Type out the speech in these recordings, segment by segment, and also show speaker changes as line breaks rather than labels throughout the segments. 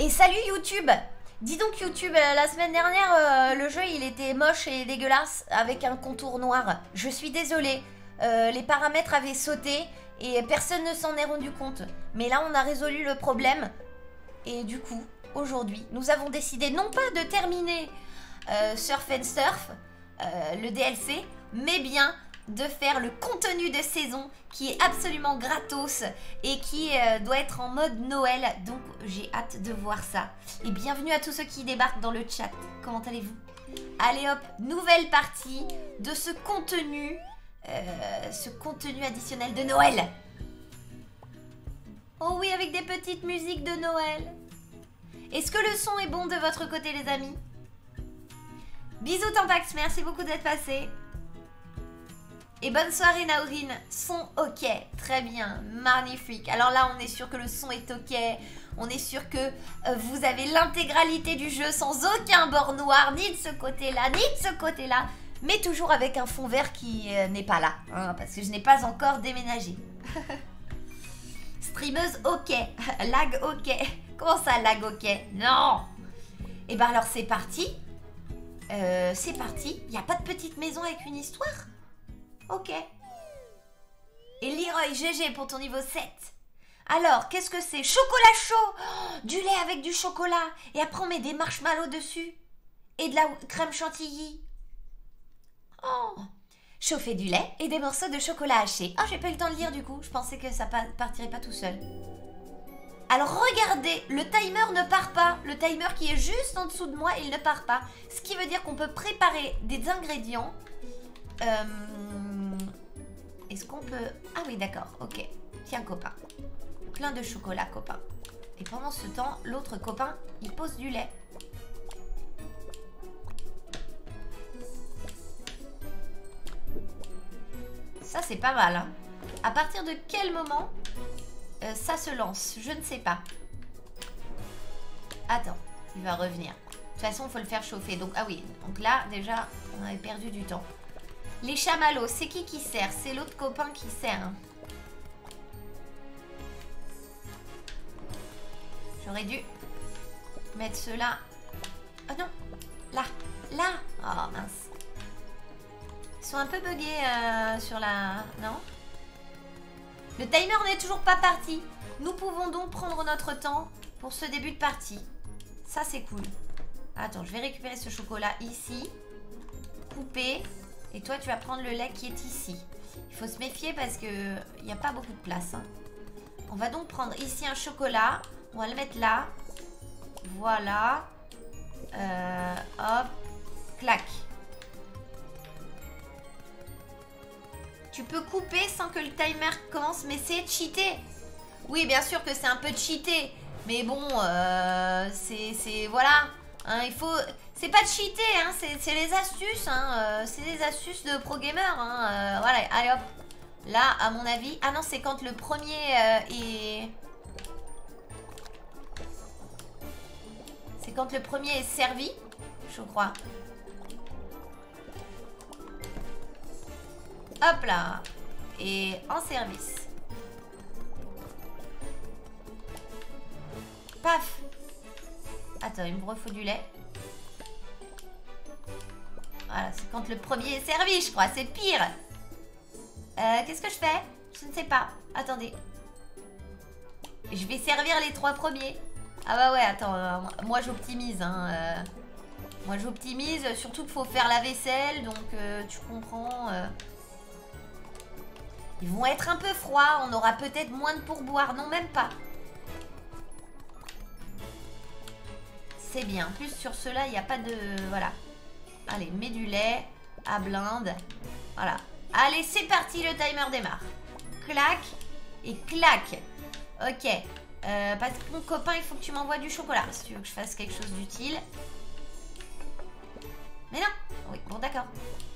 Et salut YouTube! Dis donc YouTube, la semaine dernière, le jeu il était moche et dégueulasse avec un contour noir. Je suis désolée, les paramètres avaient sauté et personne ne s'en est rendu compte. Mais là on a résolu le problème et du coup, aujourd'hui, nous avons décidé non pas de terminer Surf and Surf, le DLC, mais bien de faire le contenu de saison qui est absolument gratos et qui doit être en mode Noël. Donc j'ai hâte de voir ça. Et bienvenue à tous ceux qui débarquent dans le chat. Comment allez-vous? Allez hop, nouvelle partie de ce contenu additionnel de Noël. Oh oui, avec des petites musiques de Noël. Est-ce que le son est bon de votre côté les amis? Bisous Tampax, merci beaucoup d'être passé. Et bonne soirée Naurine, son ok, très bien, magnifique. Alors là on est sûr que le son est ok, on est sûr que vous avez l'intégralité du jeu sans aucun bord noir, ni de ce côté-là, ni de ce côté-là, mais toujours avec un fond vert qui n'est pas là, hein, parce que je n'ai pas encore déménagé. Streameuse ok, lag ok, comment ça lag ok? Non. Et ben alors c'est parti, il n'y a pas de petite maison avec une histoire? Ok. Et Leroy, GG pour ton niveau 7. Alors, qu'est-ce que c'est? Chocolat chaud, oh, du lait avec du chocolat. Et après, on met des marshmallows dessus. Et de la crème chantilly. Oh. Chauffer du lait et des morceaux de chocolat haché. Oh, j'ai pas eu le temps de lire du coup. Je pensais que ça partirait pas tout seul. Alors, regardez, le timer ne part pas. Le timer qui est juste en dessous de moi, il ne part pas. Ce qui veut dire qu'on peut préparer des ingrédients. Est-ce qu'on peut... Ah oui, d'accord, ok. Tiens, copain. Plein de chocolat, copain. Et pendant ce temps, l'autre copain, il pose du lait. Ça, c'est pas mal. Hein. À partir de quel moment ça se lance? Je ne sais pas. Attends, il va revenir. De toute façon, il faut le faire chauffer. Donc, ah oui, donc là, déjà, on avait perdu du temps. Les chamallows, c'est qui sert? C'est l'autre copain qui sert. Hein. J'aurais dû mettre ceux-là. Oh non, là, là. Oh mince. Ils sont un peu buggés sur la... Non? Le timer n'est toujours pas parti. Nous pouvons donc prendre notre temps pour ce début de partie. Ça, c'est cool. Attends, je vais récupérer ce chocolat ici. Couper. Et toi, tu vas prendre le lait qui est ici. Il faut se méfier parce qu'il n'y a pas beaucoup de place. Hein. On va donc prendre ici un chocolat. On va le mettre là. Voilà. Hop. Clac. Tu peux couper sans que le timer commence, mais c'est cheaté. Oui, bien sûr que c'est un peu cheaté. Mais bon, c'est... Voilà. Hein, il faut... C'est pas de cheater, hein, c'est les astuces, hein, c'est des astuces de pro gamer, hein, voilà, allez hop, là à mon avis, ah non c'est quand le premier est... C'est quand le premier est servi, je crois. Hop là, et en service. Paf. Attends, il me refaut du lait. Voilà, c'est quand le premier est servi, je crois. C'est pire. Qu'est-ce que je fais? Je ne sais pas. Attendez. Je vais servir les 3 premiers. Ah bah ouais, attends. Moi, j'optimise. Hein, moi, j'optimise. Surtout qu'il faut faire la vaisselle. Donc, tu comprends. Ils vont être un peu froids. On aura peut-être moins de pourboire. Non, même pas. C'est bien. En plus, sur ceux-là, il n'y a pas de... Voilà. Allez, mets du lait à blinde. Voilà. Allez, c'est parti, le timer démarre. Clac et clac. Ok. Parce que mon copain, il faut que tu m'envoies du chocolat. Si tu veux que je fasse quelque chose d'utile. Mais non. Oui, bon, d'accord.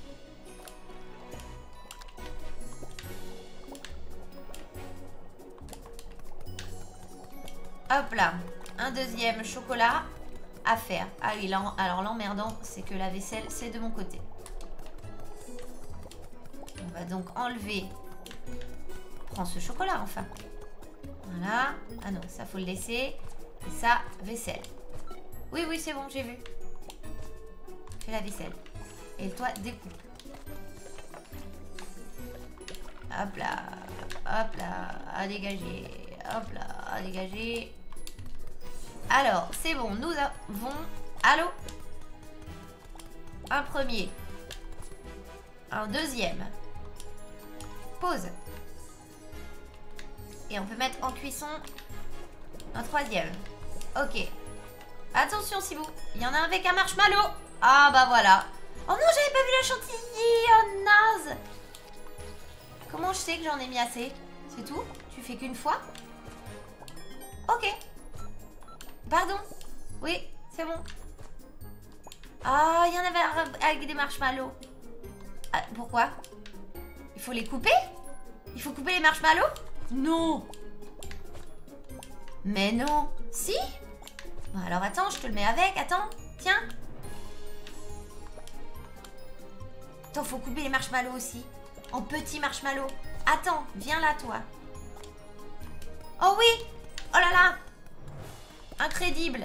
Hop là. Un deuxième chocolat. À faire. Ah oui, là, alors l'emmerdant, c'est que la vaisselle, c'est de mon côté. On va donc enlever... Prends ce chocolat, enfin. Voilà. Ah non, ça, faut le laisser. Et ça, vaisselle. Oui, oui, c'est bon, j'ai vu. Fais la vaisselle. Et toi, découpe. Hop là. Hop là. À dégager. Hop là. À dégager. Alors, c'est bon. Nous avons... Allô? Un premier. Un deuxième. Pause. Et on peut mettre en cuisson un troisième. Ok. Attention, si vous. Il y en a un avec un marshmallow. Ah bah voilà. Oh non, j'avais pas vu la chantilly. Oh naze. Comment je sais que j'en ai mis assez? C'est tout? Tu fais qu'une fois? Ok. Pardon. Oui, c'est bon. Ah, il y en avait avec des marshmallows. Ah, pourquoi? Il faut les couper? Il faut couper les marshmallows? Non. Mais non. Si? Bon, alors attends, je te le mets avec. Attends, tiens. Attends, faut couper les marshmallows aussi. En petits marshmallows. Attends, viens là, toi. Oh oui. Oh là là. Incroyable.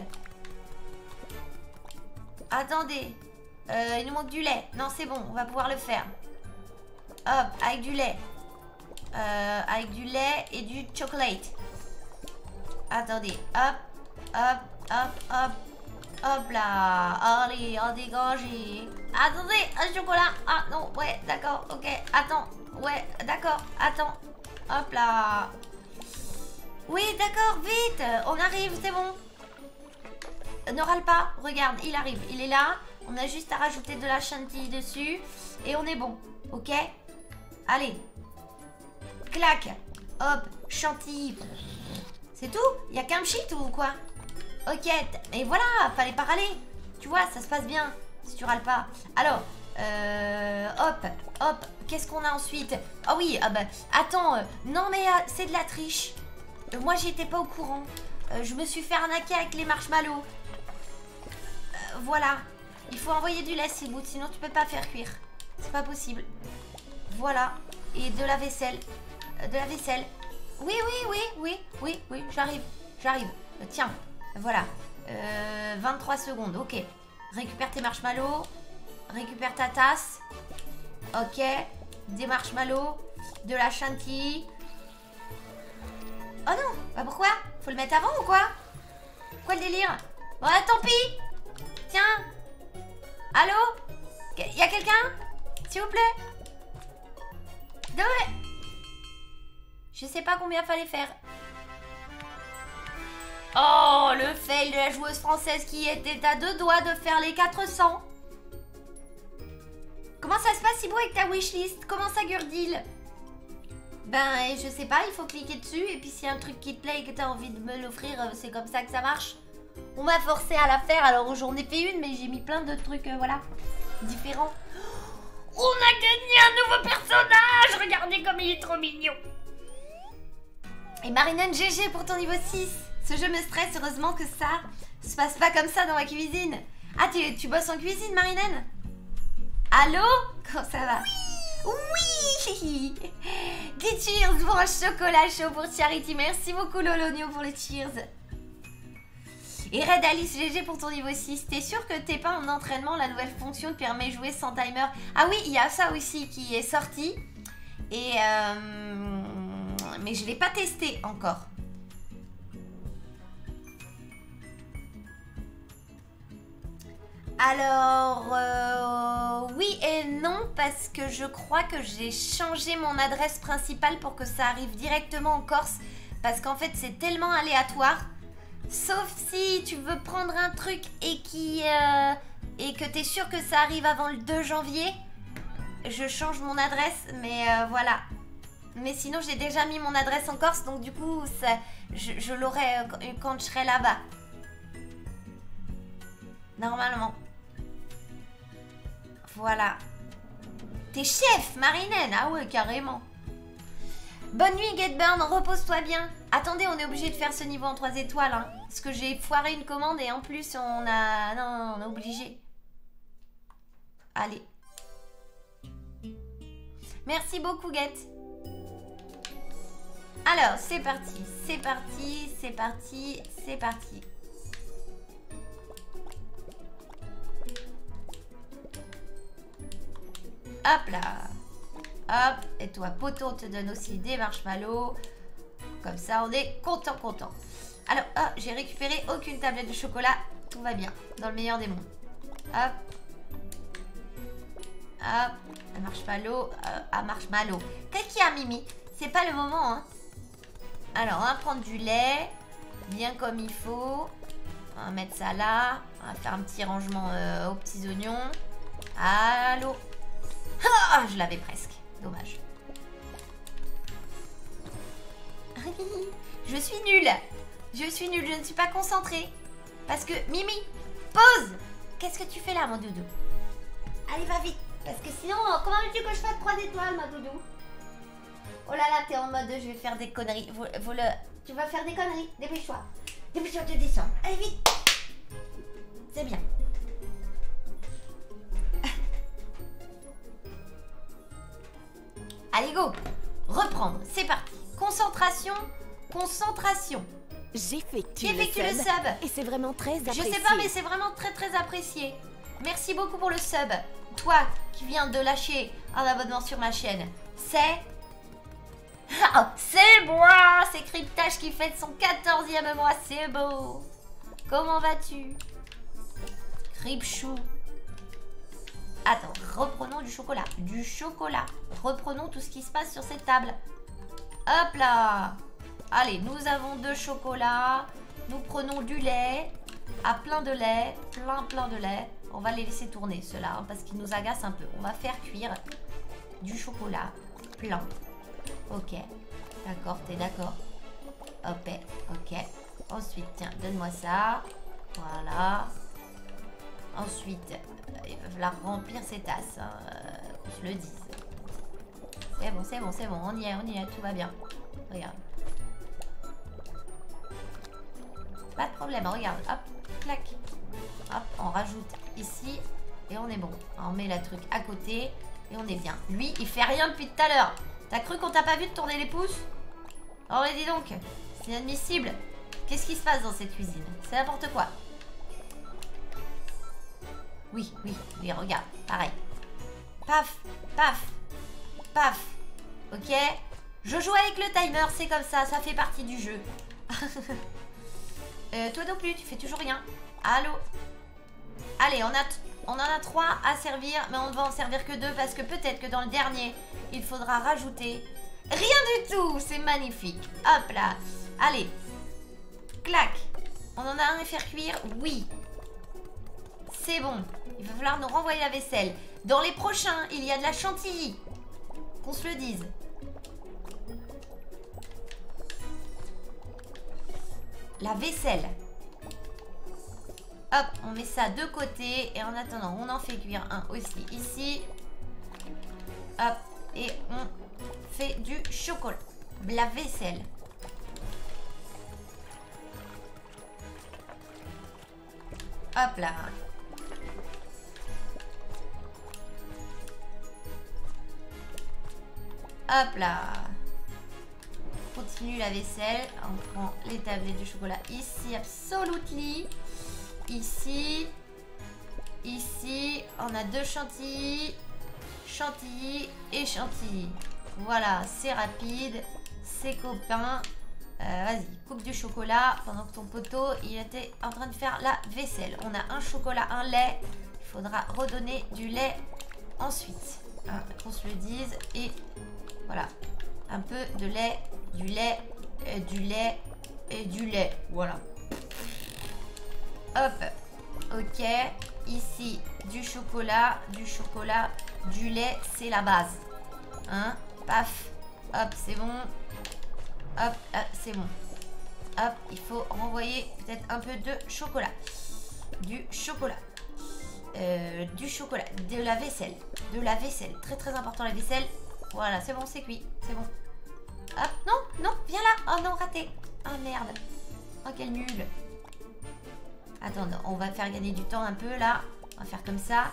Attendez. Il nous manque du lait. Non, c'est bon, on va pouvoir le faire. Hop, avec du lait. Avec du lait et du chocolate. Attendez. Hop, hop, hop, hop. Hop là. Allez, on dégage. Attendez, un chocolat. Ah non, ouais, d'accord, ok. Attends, ouais, d'accord, attends. Hop là. Oui, d'accord, vite. On arrive, c'est bon. Ne râle pas, regarde, il arrive, il est là. On a juste à rajouter de la chantilly dessus. Et on est bon, ok? Allez. Clac. Hop, chantilly. C'est tout? Il y a qu'un pchit ou quoi? Ok, et voilà, fallait pas râler. Tu vois, ça se passe bien si tu râles pas. Alors, hop, hop, qu'est-ce qu'on a ensuite? Ah oui, ah bah, attends, non mais c'est de la triche. Moi, j'étais pas au courant. Je me suis fait arnaquer avec les marshmallows. Voilà. Il faut envoyer du lait, Seaboot, sinon tu peux pas faire cuire. C'est pas possible. Voilà. Et de la vaisselle. De la vaisselle. Oui, oui, oui, oui, oui, oui, j'arrive. J'arrive. Tiens, voilà. 23 secondes, ok. Récupère tes marshmallows. Récupère ta tasse. Ok. Des marshmallows. De la chantilly. Oh non, bah pourquoi? Faut le mettre avant ou quoi? Quoi le délire? Bon, tant pis. Tiens. Allô? Y'a quelqu'un? S'il vous plaît? Ouais. Je sais pas combien fallait faire. Oh, le fail de la joueuse française qui était à 2 doigts de faire les 400. Comment ça se passe, Sibou, avec ta wishlist? Comment ça, Gurdil? Ben, je sais pas, il faut cliquer dessus. Et puis, s'il y a un truc qui te plaît et que t'as envie de me l'offrir, c'est comme ça que ça marche. On m'a forcé à la faire, alors j'en ai fait une, mais j'ai mis plein de trucs, voilà, différents. On a gagné un nouveau personnage! Regardez comme il est trop mignon! Et Marinen, GG pour ton niveau 6. Ce jeu me stresse, heureusement que ça se passe pas comme ça dans ma cuisine. Ah, tu bosses en cuisine, Marinen? Allô? Comment ça va? Oui! Des cheers pour un chocolat chaud pour Charity. Merci beaucoup, Lolonio, pour les cheers. Et Red Alice GG pour ton niveau 6. T'es sûr que t'es pas en entraînement? La nouvelle fonction te permet de jouer sans timer. Ah oui, il y a ça aussi qui est sorti. Et mais je l'ai pas testé encore. Alors, oui et non, parce que je crois que j'ai changé mon adresse principale pour que ça arrive directement en Corse. Parce qu'en fait, c'est tellement aléatoire. Sauf si tu veux prendre un truc et que t'es sûr que ça arrive avant le 2 janvier. Je change mon adresse, mais voilà. Mais sinon, j'ai déjà mis mon adresse en Corse, donc du coup, ça, je l'aurai quand je serai là-bas. Normalement. Voilà. T'es chef, Marinen. Ah ouais, carrément. Bonne nuit, Getburn. Repose-toi bien. Attendez, on est obligé de faire ce niveau en 3 étoiles. Hein, parce que j'ai foiré une commande et en plus, on a... Non, on est obligé. Allez. Merci beaucoup, Get. Alors, c'est parti, c'est parti, c'est parti, c'est parti. Hop là. Hop, et toi, poteau, on te donne aussi des marshmallows. Comme ça, on est content. Alors, j'ai récupéré aucune tablette de chocolat. Tout va bien, dans le meilleur des mondes. Hop. Hop, un marshmallow. Un marshmallow. Qu'est-ce qu'il y a, Mimi? C'est pas le moment, hein. Alors, on va prendre du lait. Bien comme il faut. On va mettre ça là. On va faire un petit rangement aux petits oignons. Allô. Ah, je l'avais presque. Dommage. Je suis nulle. Je ne suis pas concentrée. Parce que, Mimi, pause. Qu'est-ce que tu fais là, mon doudou? Allez, va vite. Parce que sinon, comment veux-tu que je fasse 3 étoiles, ma doudou? Oh là là, t'es en mode, je vais faire des conneries. Tu vas faire des conneries. Dépêche-toi. Dépêche-toi de descendre. Allez, vite. C'est bien. Allez, go. Reprendre. C'est parti. Concentration.
J'effectue
le sub.
Et c'est vraiment très apprécié.
Je sais pas, mais c'est vraiment très apprécié. Merci beaucoup pour le sub. Toi qui viens de lâcher un abonnement sur ma chaîne, c'est... c'est moi. C'est Cryptage qui fête son 14e mois. C'est beau. Comment vas-tu, Crypchou? Attends, reprenons du chocolat. Reprenons tout ce qui se passe sur cette table. Hop là. Allez, nous avons 2 chocolats. Nous prenons du lait. Plein de lait. Plein de lait. On va les laisser tourner, ceux-là, hein, parce qu'ils nous agacent un peu. On va faire cuire du chocolat plein. Ok. D'accord, t'es d'accord? Hop, ok. Ensuite, tiens, donne-moi ça. Voilà. Ensuite, il va falloir remplir ces tasses, hein, qu'on se le dise. C'est bon, on y est, tout va bien. Regarde. Pas de problème, regarde, hop, clac. Hop, on rajoute ici et on est bon. On met la truc à côté et on est bien. Lui, il fait rien depuis tout à l'heure. T'as cru qu'on t'a pas vu de tourner les pouces? Oh, mais dis donc, c'est inadmissible. Qu'est-ce qui se passe dans cette cuisine? C'est n'importe quoi. Oui, regarde, pareil. Paf, paf, paf. Ok? Je joue avec le timer, c'est comme ça fait partie du jeu. Toi non plus, tu fais toujours rien. Allô? Allez, on en a 3 à servir, mais on ne va en servir que 2 parce que peut-être que dans le dernier, il faudra rajouter... Rien du tout, c'est magnifique. Hop là. Allez. Clac. On en a un à faire cuire? Oui. C'est bon. Il va falloir nous renvoyer la vaisselle. Dans les prochains, il y a de la chantilly. Qu'on se le dise. La vaisselle. Hop, on met ça de côté. Et en attendant, on en fait cuire un aussi ici. Hop, et on fait du chocolat. La vaisselle. Hop là. Hop là. Continue la vaisselle. On prend les tablettes de chocolat ici, absolutely. Ici. Ici. On a 2 chantilly. Chantilly et chantilly. Voilà, c'est rapide. C'est copain. Vas-y, coupe du chocolat pendant que ton poteau, il était en train de faire la vaisselle. On a un chocolat, un lait. Il faudra redonner du lait ensuite. Hein, qu'on se le dise. Et voilà. Un peu de lait, du lait, du lait et du lait. Voilà. Hop. Ok. Ici, du chocolat, du lait. C'est la base. Hein. Paf. Hop, c'est bon. Hop, c'est bon. Hop, il faut renvoyer peut-être un peu de chocolat. Du chocolat. De la vaisselle. De la vaisselle. Très très important la vaisselle. Voilà, c'est bon, c'est cuit. C'est bon. Hop, non, viens là. Oh non, raté. Oh merde. Oh, quel nul. Attends, on va faire gagner du temps un peu là. On va faire comme ça.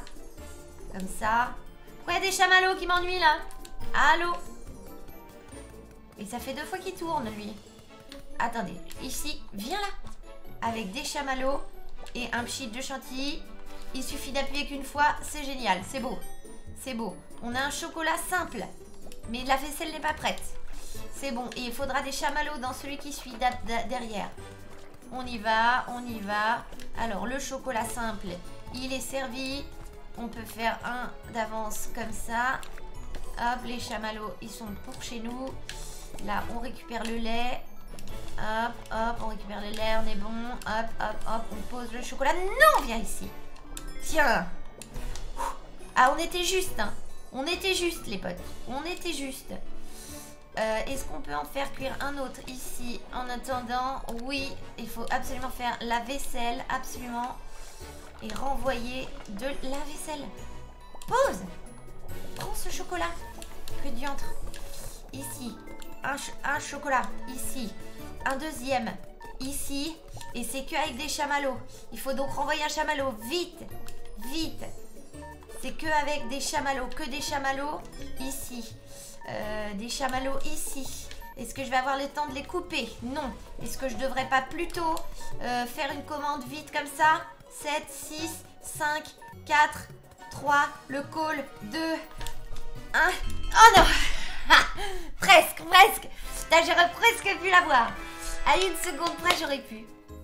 Comme ça. Pourquoi il y a des chamallows qui m'ennuient là? Allô? Et ça fait 2 fois qu'il tourne, lui. Attendez, ici, viens là. Avec des chamallows et un pchit de chantilly. Il suffit d'appuyer qu'une fois, c'est génial, c'est beau. C'est beau. On a un chocolat simple, mais la vaisselle n'est pas prête. C'est bon, et il faudra des chamallows dans celui qui suit derrière. On y va, on y va. Alors, le chocolat simple, il est servi. On peut faire un d'avance comme ça. Hop, les chamallows, ils sont pour chez nous. Là, on récupère le lait. Hop, hop, on récupère le lait, on est bon. Hop, hop, hop, on pose le chocolat. Non, viens ici. Tiens. Ah, on était juste, hein. On était juste, les potes. On était juste. Est-ce qu'on peut en faire cuire un autre ici en attendant? Oui, il faut absolument faire la vaisselle, absolument. Et renvoyer de la vaisselle. Pause. Prends ce chocolat. Que diantre. Ici, un chocolat. Ici, un deuxième. Ici, et c'est que avec des chamallows. Il faut donc renvoyer un chamallow. Vite, vite. C'est que avec des chamallows. Que des chamallows ici. Des chamallows ici. Est-ce que je vais avoir le temps de les couper? Non. Est-ce que je devrais pas plutôt faire une commande vite comme ça? 7, 6, 5, 4, 3, le call, 2, 1. Oh non. Presque, presque. J'aurais presque pu l'avoir. À une seconde près, j'aurais pu.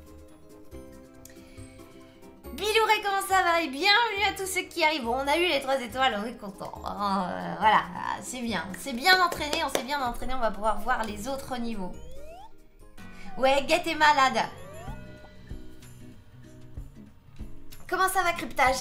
Bilouré, comment ça va? Et bienvenue à tous ceux qui arrivent. Bon, on a eu les 3 étoiles, on est content. Voilà, c'est bien. On s'est bien entraîné, on va pouvoir voir les autres niveaux. Ouais, Get est malade. Comment ça va, Cryptage?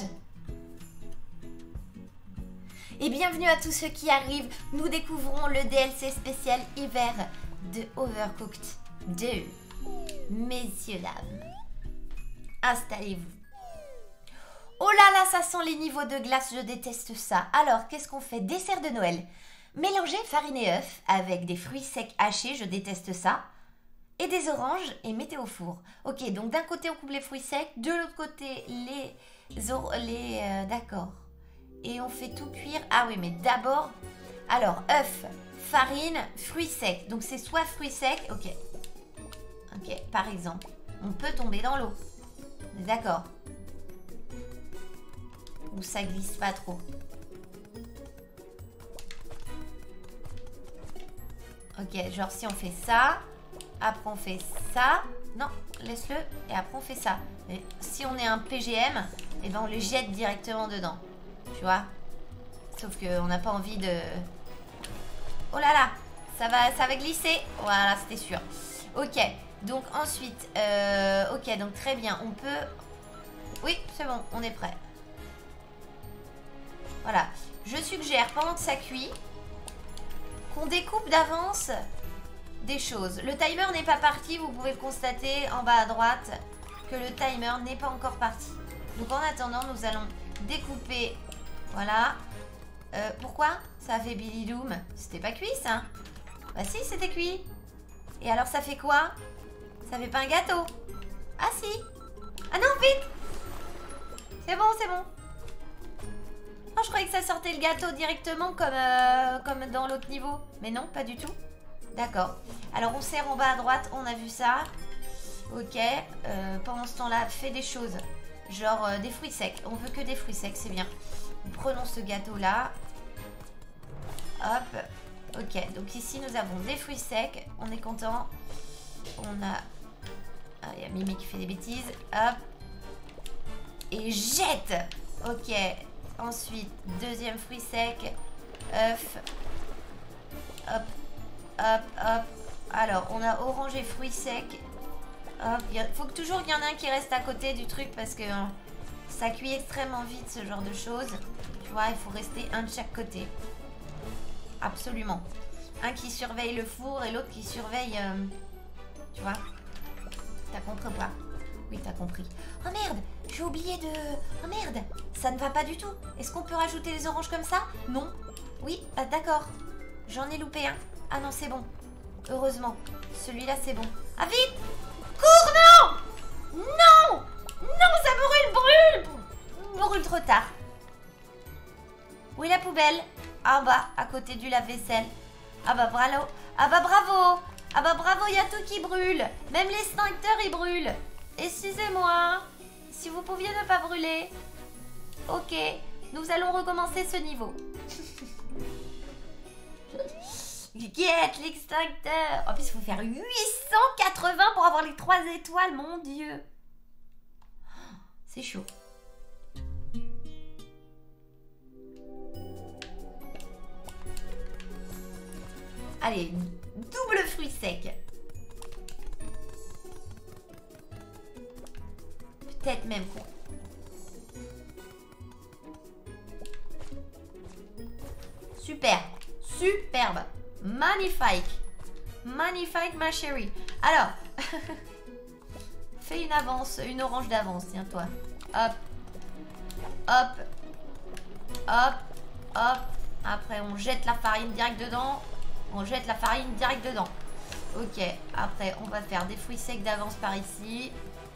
Et bienvenue à tous ceux qui arrivent. Nous découvrons le DLC spécial hiver de Overcooked 2. Messieurs, dames, installez-vous. Oh là là, ça sent les niveaux de glace, je déteste ça. Alors, qu'est-ce qu'on fait? Dessert de Noël. Mélanger farine et œufs avec des fruits secs hachés, je déteste ça. Et des oranges et mettez au four. Ok, donc d'un côté on coupe les fruits secs, de l'autre côté d'accord. Et on fait tout cuire. Ah oui, mais d'abord, alors œufs, farine, fruits secs. Donc c'est soit fruits secs, ok. Ok, par exemple, on peut tomber dans l'eau. D'accord. Ou ça glisse pas trop. Ok, genre si on fait ça, après on fait ça. Non, laisse-le. Et après on fait ça. Mais si on est un PGM, eh ben on le jette directement dedans. Tu vois? Sauf qu'on n'a pas envie de... Oh là là, ça va glisser. Voilà, c'était sûr. Ok, donc ensuite... ok, donc très bien. On peut... Oui, c'est bon, on est prêt. Voilà. Je suggère, pendant que ça cuit, qu'on découpe d'avance des choses. Le timer n'est pas parti. Vous pouvez constater en bas à droite que le timer n'est pas encore parti. Donc en attendant, nous allons découper. Voilà. Pourquoi ça a fait Billy Doom? C'était pas cuit ça? Bah si, c'était cuit. Et alors ça fait quoi? Ça fait pas un gâteau? Ah si. Ah non, vite. C'est bon, c'est bon. Oh, je croyais que ça sortait le gâteau directement comme dans l'autre niveau. Mais non, pas du tout. D'accord. Alors on serre en bas à droite, on a vu ça. Ok. Pendant ce temps-là, fais des choses. Genre des fruits secs. On veut que des fruits secs, c'est bien. Prenons ce gâteau-là. Hop. Ok, donc ici nous avons des fruits secs. On est content. On a... Ah, il y a Mimi qui fait des bêtises. Hop. Et jette. Ok. Ensuite, deuxième fruit sec. œuf. Hop. Hop, hop. Alors, on a orange et fruits secs. Hop. Faut que toujours qu'il y en ait un qui reste à côté du truc parce que ça cuit extrêmement vite ce genre de choses. Tu vois, il faut rester un de chaque côté. Absolument. Un qui surveille le four et l'autre qui surveille... tu vois? T'as compris ou pas? Oui, t'as compris. Oh merde, j'ai oublié de... Oh merde, ça ne va pas du tout. Est-ce qu'on peut rajouter les oranges comme ça? Non. Oui, d'accord. J'en ai loupé un. Ah non, c'est bon. Heureusement. Celui-là, c'est bon. Ah vite! Cours, non! Non! Non, ça brûle! Brûle trop tard. Où est la poubelle? En bas, à côté du lave-vaisselle. Ah bah bravo. Ah bah bravo. Ah bah bravo, il y a tout qui brûle. Même l'extincteur, il brûle. Excusez-moi. Si vous pouviez ne pas brûler. Ok, nous allons recommencer ce niveau. Get l'extincteur. En plus, il faut faire 880 pour avoir les 3 étoiles, mon Dieu. C'est chaud. Allez, double fruit sec. Peut-être même quoi. Super, superbe, magnifique, magnifique ma chérie. Alors, fais une avance, une orange d'avance, tiens-toi. Hop, hop, hop, hop. Après, on jette la farine direct dedans. On jette la farine direct dedans. Ok, après, on va faire des fruits secs d'avance par ici.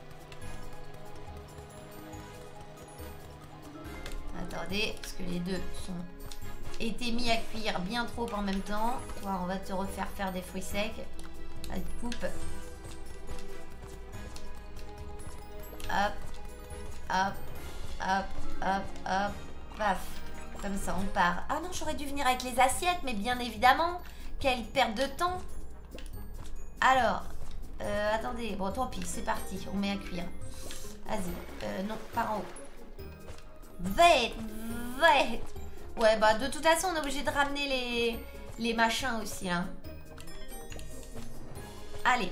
Attendez, parce que les deux sont été mis à cuire bien trop en même temps. Toi, on va te refaire faire des fruits secs. Allez, coupe. Hop, hop, hop, hop, hop, paf. Comme ça, on part. Ah non, j'aurais dû venir avec les assiettes, mais bien évidemment. Quelle perte de temps. Alors, attendez. Bon, tant pis, c'est parti. On met à cuire. Vas-y. Non, par en haut. Vite, vite. Ouais, bah de toute façon, on est obligé de ramener les machins aussi, hein. Allez.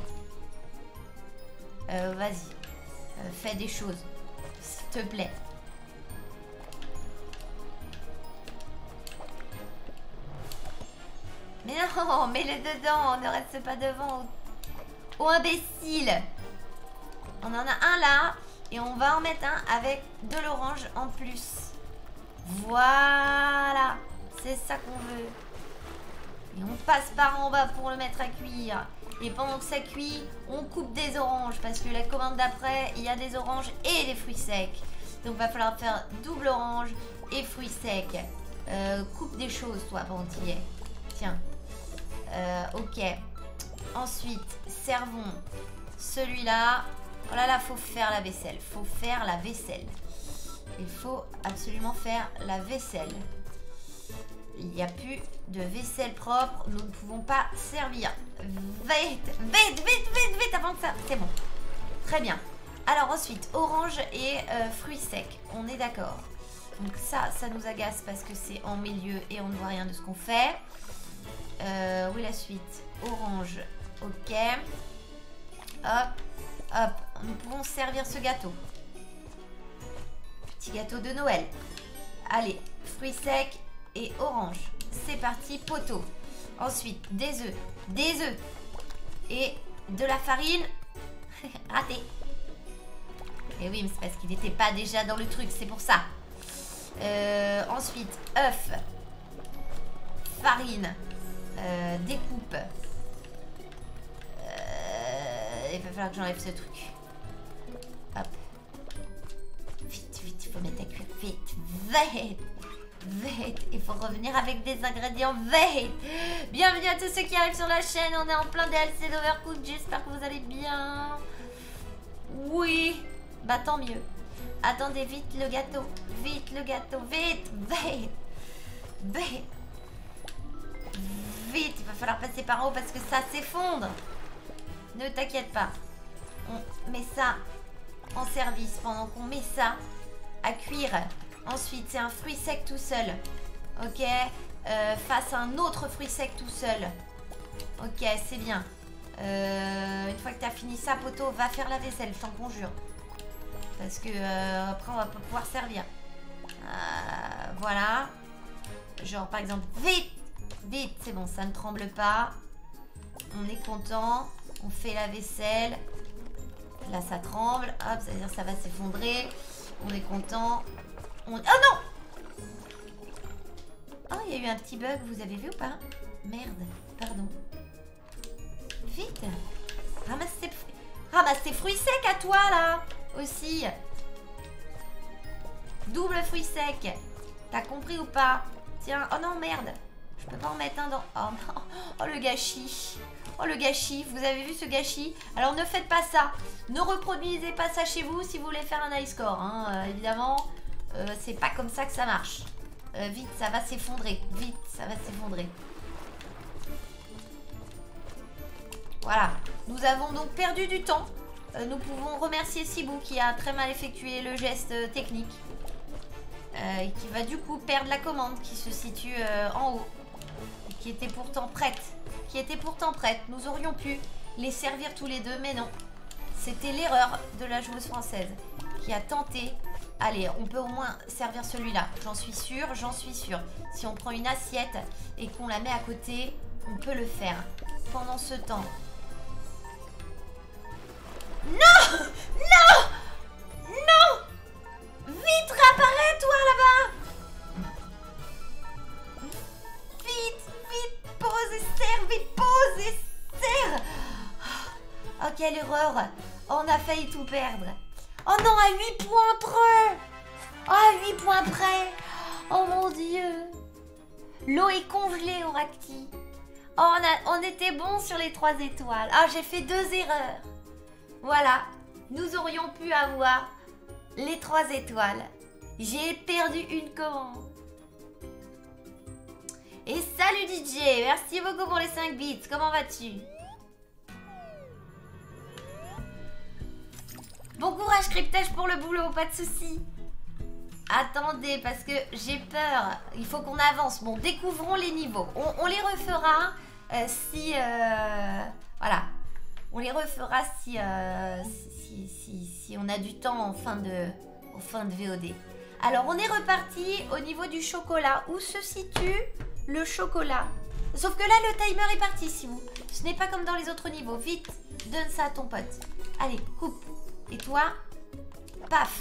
Vas-y. Fais des choses. S'il te plaît. Mais non, mets-le dedans. Ne reste pas devant. Oh, imbécile. On en a un là. Et on va en mettre un avec de l'orange en plus. Voilà. C'est ça qu'on veut. Et on passe par en bas pour le mettre à cuire. Et pendant que ça cuit, on coupe des oranges. Parce que la commande d'après, il y a des oranges et des fruits secs. Donc il va falloir faire double orange et fruits secs. Coupe des choses, toi, pendant que tu y es. Tiens. Ok. Ensuite, servons celui-là. Oh là là, faut faire la vaisselle. Faut faire la vaisselle. Il faut absolument faire la vaisselle. Il n'y a plus de vaisselle propre. Nous ne pouvons pas servir. Vite, vite, vite, vite, vite avant que ça... C'est bon. Très bien. Alors ensuite, orange et fruits secs. On est d'accord. Donc ça nous agace parce que c'est en milieu et on ne voit rien de ce qu'on fait. Où est la suite? Orange. Ok. Hop. Hop. Nous pouvons servir ce gâteau. Petit gâteau de Noël. Allez. Fruits secs et orange. C'est parti. Poteau. Ensuite, des œufs. Des œufs. Et de la farine. Raté. Et oui, mais c'est parce qu'il n'était pas déjà dans le truc. C'est pour ça. Ensuite, œufs. Farine. Découpe. Il va falloir que j'enlève ce truc. Hop. Vite, vite, il faut mettre à cuire. Vite, vite, vite. Il faut revenir avec des ingrédients. Vite. Bienvenue à tous ceux qui arrivent sur la chaîne. On est en plein DLC d'Overcooked. J'espère que vous allez bien. Oui. Bah tant mieux. Attendez, vite le gâteau. Vite le gâteau. Vite, vite. Vite. Vite, il va falloir passer par en haut parce que ça s'effondre. Ne t'inquiète pas. On met ça en service pendant qu'on met ça à cuire. Ensuite, c'est un fruit sec tout seul. Ok. Face à un autre fruit sec tout seul. Ok, c'est bien. Une fois que tu as fini ça, poteau, va faire la vaisselle, je t'en conjure. Parce que après, on va pas pouvoir servir. Voilà. Genre, par exemple, vite. Vite, c'est bon, ça ne tremble pas. On est content. On fait la vaisselle. Là, ça tremble. Hop, ça veut dire que ça va s'effondrer. On est content. Oh non! Oh, il y a eu un petit bug. Vous avez vu ou pas? Merde, pardon. Vite. Ramasse tes fruits secs à toi, là. Aussi. Double fruits secs. T'as compris ou pas? Tiens. Oh non, merde. Je peux pas en mettre un dans... Oh non. Oh le gâchis. Oh le gâchis. Vous avez vu ce gâchis? Alors ne faites pas ça. Ne reproduisez pas ça chez vous si vous voulez faire un high score. Hein. Évidemment, c'est pas comme ça que ça marche. Vite, ça va s'effondrer. Vite, ça va s'effondrer. Voilà. Nous avons donc perdu du temps. Nous pouvons remercier Sibou qui a très mal effectué le geste technique. Et qui va du coup perdre la commande qui se situe en haut. Et qui était pourtant prête. Nous aurions pu les servir tous les deux, mais non. C'était l'erreur de la joueuse française qui a tenté. Allez, on peut au moins servir celui-là. J'en suis sûre. Si on prend une assiette et qu'on la met à côté, on peut le faire. Pendant ce temps... Non! Non! Non! Vite, réapparais, toi, là-bas! Vite, pose et serre, vite, pose et serre! Oh, quelle erreur! On a failli tout perdre. Oh non, à 8 points près! Oh, à 8 points près! Oh mon Dieu! L'eau est congelée, Oracti. Oh, on était bon sur les 3 étoiles. Ah, j'ai fait 2 erreurs. Voilà, nous aurions pu avoir les 3 étoiles. J'ai perdu une commande. Et salut DJ, merci beaucoup pour les 5 bits. Comment vas-tu? Bon courage Cryptage pour le boulot, pas de soucis. Attendez, parce que j'ai peur. Il faut qu'on avance. Bon, découvrons les niveaux. On les refera si... voilà. On les refera si on a du temps en fin de VOD. Alors, on est reparti au niveau du chocolat. Où se situe le chocolat? Sauf que là, le timer est parti, si vous. Ce n'est pas comme dans les autres niveaux. Vite, donne ça à ton pote. Allez, coupe. Et toi, paf.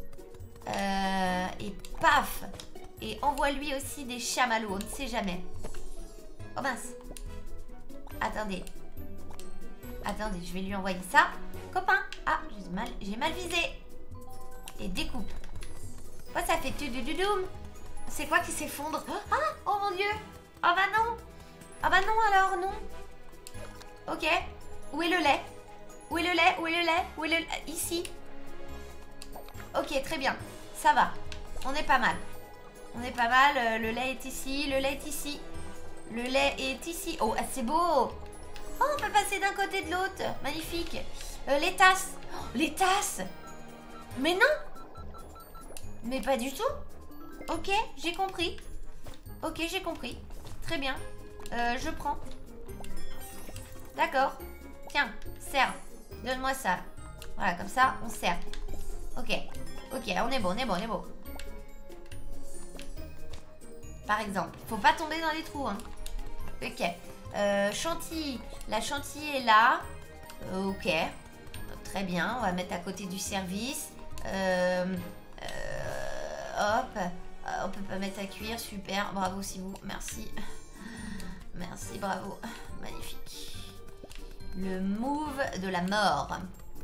Et paf. Et envoie-lui aussi des chamallows. On ne sait jamais. Oh mince. Attendez. Attendez, je vais lui envoyer ça. Copain. Ah, j'ai mal visé. Et découpe. Oh, ça fait tudududum. C'est quoi qui s'effondre? Ah, oh mon Dieu. Ah bah non. Ah bah non alors, non. Ok. Où est le lait? Où est le lait? Où est le lait? Où est le lait? Ici. Ok, très bien. Ça va. On est pas mal. On est pas mal. Le lait est ici. Le lait est ici. Le lait est ici. Oh, c'est beau. Oh, on peut passer d'un côté de l'autre. Magnifique. Les tasses. Oh, les tasses. Mais non. Mais pas du tout. Ok, j'ai compris. Ok, j'ai compris. Très bien. Je prends. D'accord. Tiens, serre. Donne-moi ça. Voilà, comme ça, on sert. Ok. Ok, on est bon, on est bon, on est bon. Par exemple. Faut pas tomber dans les trous, hein. Ok. Chantilly. La chantilly est là. Ok. Très bien. On va mettre à côté du service. Hop. On peut pas mettre à cuire. Super. Bravo, si vous. Merci. Merci, bravo. Magnifique. Le move de la mort.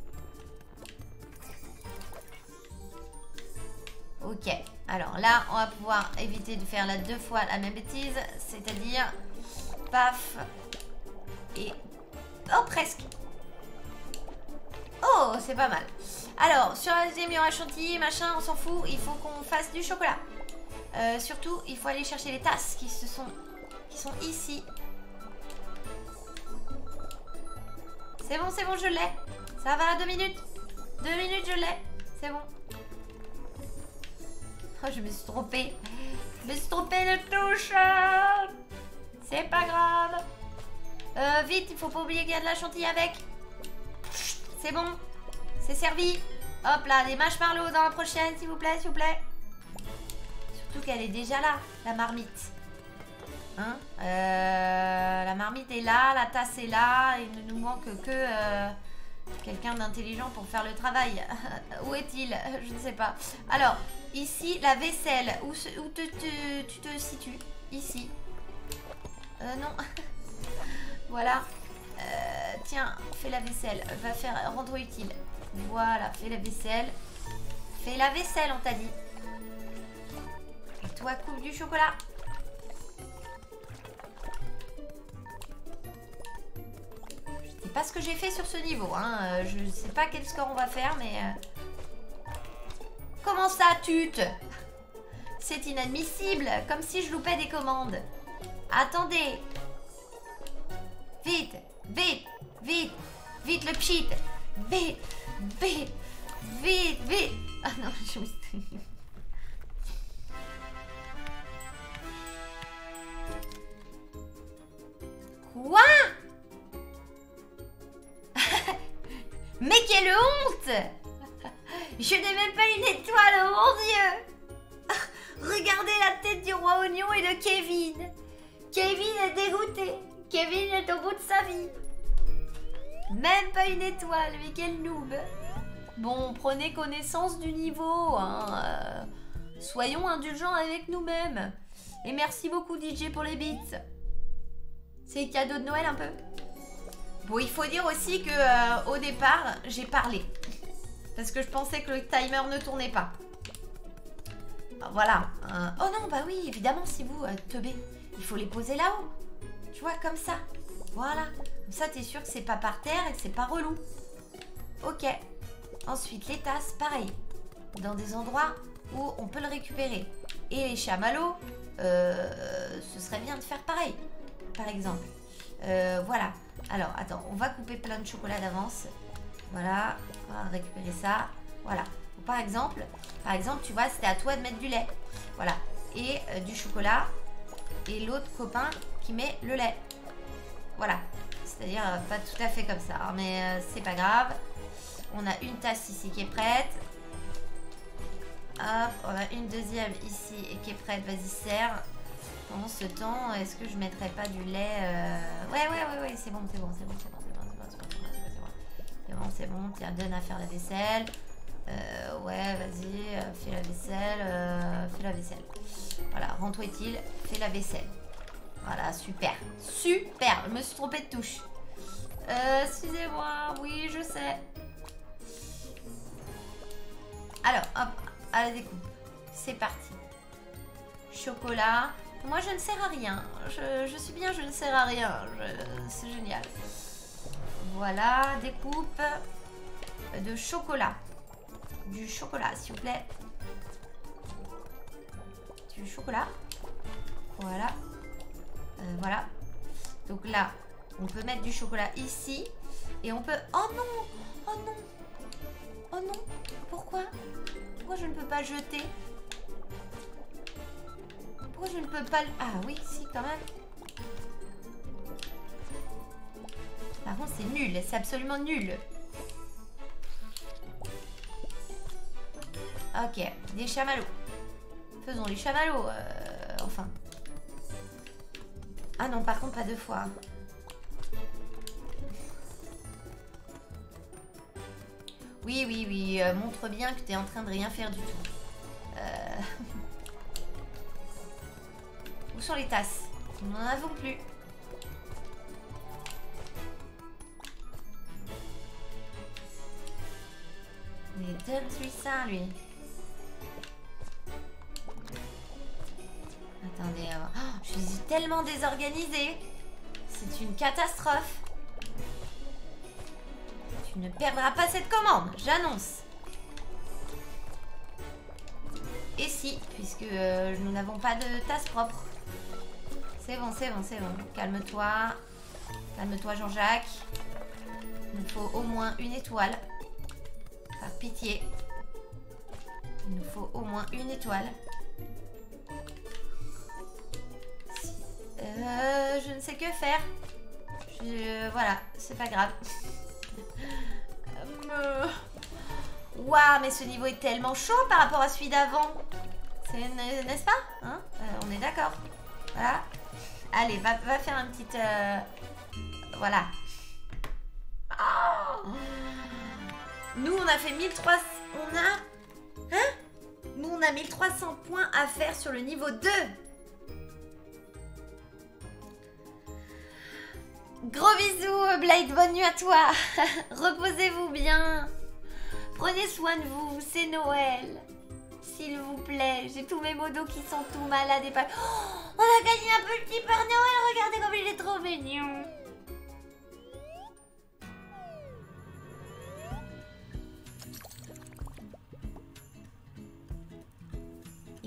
Ok. Alors là, on va pouvoir éviter de faire là 2 fois la même bêtise. C'est-à-dire... Paf. Et... Oh, presque. Oh, c'est pas mal. Alors, sur la deuxième, il y aura chantilly, machin, on s'en fout. Il faut qu'on fasse du chocolat. Surtout, il faut aller chercher les tasses qui sont ici. C'est bon, je l'ai. Ça va, 2 minutes. 2 minutes, je l'ai. C'est bon. Oh, je me suis trompée. Je me suis trompée de touche. C'est pas grave. Vite, il faut pas oublier qu'il y a de la chantilly avec. C'est bon. C'est servi. Hop là, des marshmallows dans la prochaine, s'il vous plaît, s'il vous plaît. Surtout qu'elle est déjà là, la marmite. Hein, la marmite est là, la tasse est là. Il ne nous manque que quelqu'un d'intelligent pour faire le travail. Où est-il? Je ne sais pas. Alors, ici, la vaisselle. Où tu te situes? Ici. Non. Voilà. Tiens, fais la vaisselle. Va faire rendre utile. Voilà, fais la vaisselle. Fais la vaisselle, on t'a dit. Et toi, coupe du chocolat. C'est pas ce que j'ai fait sur ce niveau. Hein. Je sais pas quel score on va faire, mais... Comment ça, tute? C'est inadmissible. Comme si je loupais des commandes. Attendez. Vite, vite, vite, vite le pchit. Vite, vite, vite, vite. Ah non, je me suis... Quoi? Mais quelle honte! Je n'ai même pas une étoile, oh mon Dieu! Regardez la tête du roi oignon et de Kevin. Kevin est dégoûté. Kevin est au bout de sa vie. Même pas une étoile, mais quel noob. Bon, prenez connaissance du niveau. Hein. Soyons indulgents avec nous-mêmes. Et merci beaucoup DJ pour les beats. C'est cadeau de Noël un peu. Bon, il faut dire aussi que au départ, j'ai parlé. Parce que je pensais que le timer ne tournait pas. Voilà. Oh non, bah oui, évidemment, si vous, teubé, il faut les poser là-haut. Tu vois, comme ça. Voilà. Comme ça, t'es sûr que c'est pas par terre et que c'est pas relou. Ok. Ensuite, les tasses, pareil. Dans des endroits où on peut le récupérer. Et les chamallows, ce serait bien de faire pareil. Par exemple. Voilà. Alors, attends, on va couper plein de chocolat d'avance. Voilà. On va récupérer ça. Voilà. Ou par exemple, tu vois, c'était à toi de mettre du lait. Voilà. Et du chocolat. Et l'autre copain qui met le lait. Voilà. C'est-à-dire pas tout à fait comme ça. Hein, mais c'est pas grave. On a une tasse ici qui est prête. Hop, on a une deuxième ici et qui est prête. Vas-y, serre. Pendant ce temps, est-ce que je mettrais pas du lait Ouais, c'est bon. C'est bon. Tiens, donne à faire la vaisselle. Ouais, vas-y, fais la vaisselle. Voilà, rends-toi utile, fais la vaisselle. Voilà, super. Super, je me suis trompée de touche. Excusez-moi, oui, je sais. Alors, hop, à la découpe. C'est parti. Chocolat. Moi, je ne sers à rien. Je suis bien, je ne sers à rien. C'est génial. Voilà, découpe de chocolat. Du chocolat, s'il vous plaît. Du chocolat. Voilà. Voilà. Donc là, on peut mettre du chocolat ici. Et on peut... Oh non! Oh non! Oh non! Pourquoi? Pourquoi je ne peux pas jeter? Pourquoi je ne peux pas... Ah oui, si, quand même. Par contre, c'est nul. C'est absolument nul. Ok, des chamallows. Faisons les chamallows. Enfin. Ah non, par contre, pas deux fois. Oui. Montre bien que tu es en train de rien faire du tout. Où sont les tasses? Nous n'en avons plus. Mais donne-lui ça, lui. Attendez, oh, je suis tellement désorganisée. C'est une catastrophe. Tu ne perdras pas cette commande, j'annonce. Et si, puisque nous n'avons pas de tasse propre. C'est bon. Calme-toi. Calme-toi, Jean-Jacques. Il nous faut au moins une étoile. Par pitié. Il nous faut au moins une étoile. Je ne sais que faire. Voilà, c'est pas grave. Waouh, mais ce niveau est tellement chaud par rapport à celui d'avant. N'est-ce pas hein on est d'accord. Voilà. Allez, va faire un petit... Voilà. Oh, nous, on a fait 1300... Nous, on a 1300 points à faire sur le niveau 2. Gros bisous, Blade, bonne nuit à toi. Reposez-vous bien. Prenez soin de vous, c'est Noël. S'il vous plaît, j'ai tous mes modos qui sont tout malades et pas... Oh, on a gagné un petit Père Noël, regardez comme il est trop mignon.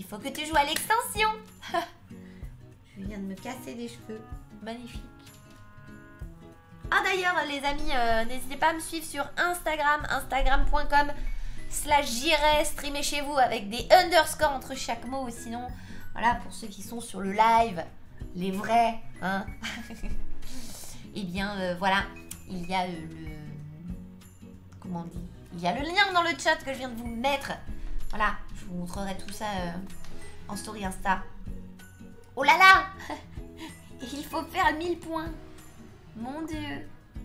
faut que tu joues à l'extension. Je viens de me casser les cheveux. Magnifique. Ah d'ailleurs les amis, n'hésitez pas à me suivre sur Instagram, instagram.com/j'irai streamer chez vous avec des underscores entre chaque mot. Sinon, voilà, pour ceux qui sont sur le live, les vrais, hein. Et bien voilà, il y a le... Comment on dit? Il y a le lien dans le chat que je viens de vous mettre. Voilà, je vous montrerai tout ça en story Insta. Oh là là. Il faut faire 1000 points. Mon Dieu.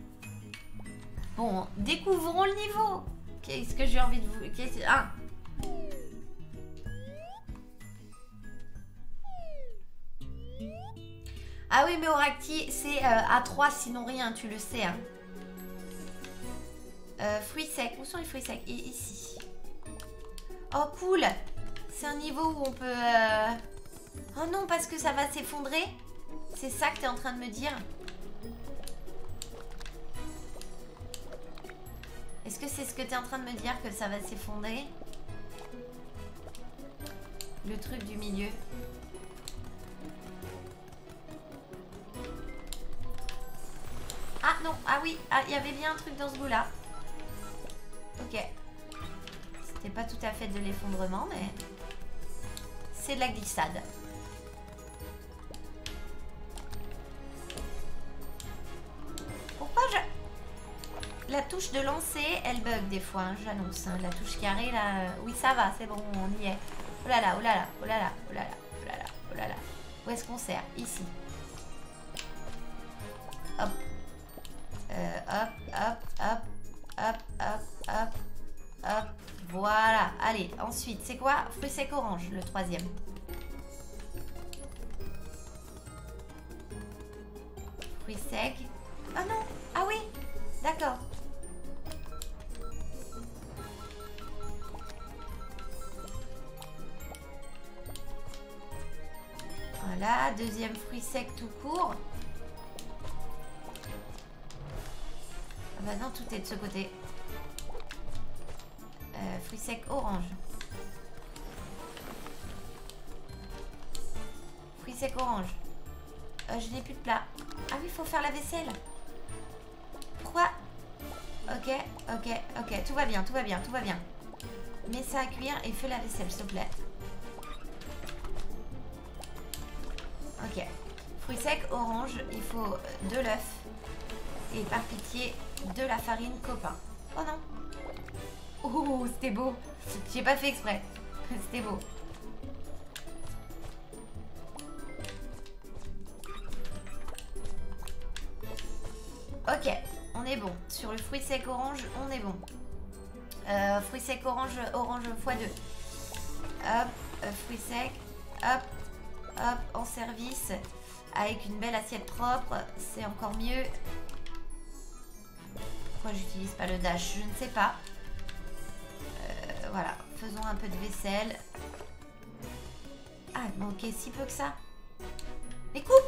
Bon, découvrons le niveau. Qu'est-ce que j'ai envie de vous... Ah. Ah oui, mais Oracti, c'est à 3, sinon rien, tu le sais. Hein. Fruits secs. Où sont les fruits secs? Ici. Oh, cool. C'est un niveau où on peut... Oh non, parce que ça va s'effondrer. C'est ça que tu es en train de me dire? Est-ce que c'est ce que tu es en train de me dire, que ça va s'effondrer? Le truc du milieu. Ah non, ah oui, il y avait bien un truc dans ce goût-là. Ok. C'était pas tout à fait de l'effondrement, mais... C'est de la glissade. Pourquoi je... La touche de lancer, elle bug des fois, hein, j'annonce. Hein, la touche carré, là... Oui, ça va, c'est bon, on y est. Oh là là, oh là là, oh là là, oh là là, oh là là, oh là là. Où est-ce qu'on sert? Ici. Hop. Hop, hop, hop, hop, hop, hop, hop. Voilà. Allez, ensuite, c'est quoi? Fruits secs orange, le troisième. Fruits secs. Ah non. Ah oui. D'accord. Voilà, deuxième fruit sec tout court. Ah bah non, tout est de ce côté. Fruit sec orange. Fruit sec orange. Je n'ai plus de plat. Ah oui, il faut faire la vaisselle. Pourquoi? Ok, ok, ok. Tout va bien, tout va bien, tout va bien. Mets ça à cuire et fais la vaisselle, s'il te plaît. Ok. Fruits secs orange, il faut de l'œuf. Et par pitié, de la farine copain. Oh non. Oh, c'était beau. J'ai pas fait exprès. C'était beau. Ok, on est bon. Sur le fruit sec orange, on est bon. Fruit sec orange, orange x2. Hop, fruit sec. Hop, hop, en service. Avec une belle assiette propre, c'est encore mieux. Pourquoi j'utilise pas le dash? Je ne sais pas. Voilà, faisons un peu de vaisselle. Ah, il manquait si peu que ça. Mais coupe!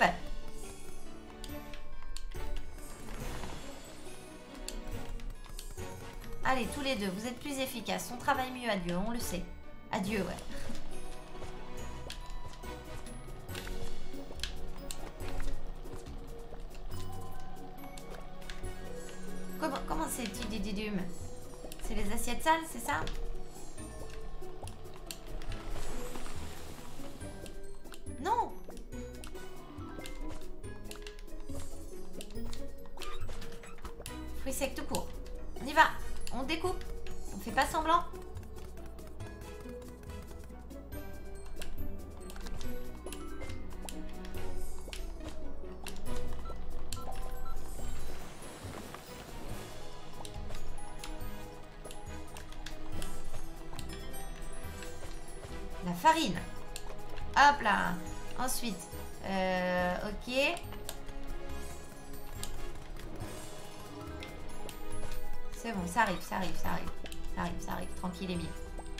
Allez, tous les deux, vous êtes plus efficaces. On travaille mieux à Dieu, on le sait. Adieu, ouais. Comment c'est Tidididum? C'est les assiettes sales, c'est ça? Non. Fruits secs tout court. On y va. On découpe. On fait pas semblant. La farine. Hop là. Ensuite, ok. C'est bon, ça arrive, ça arrive, ça arrive. Ça arrive, ça arrive. Tranquille, Émile.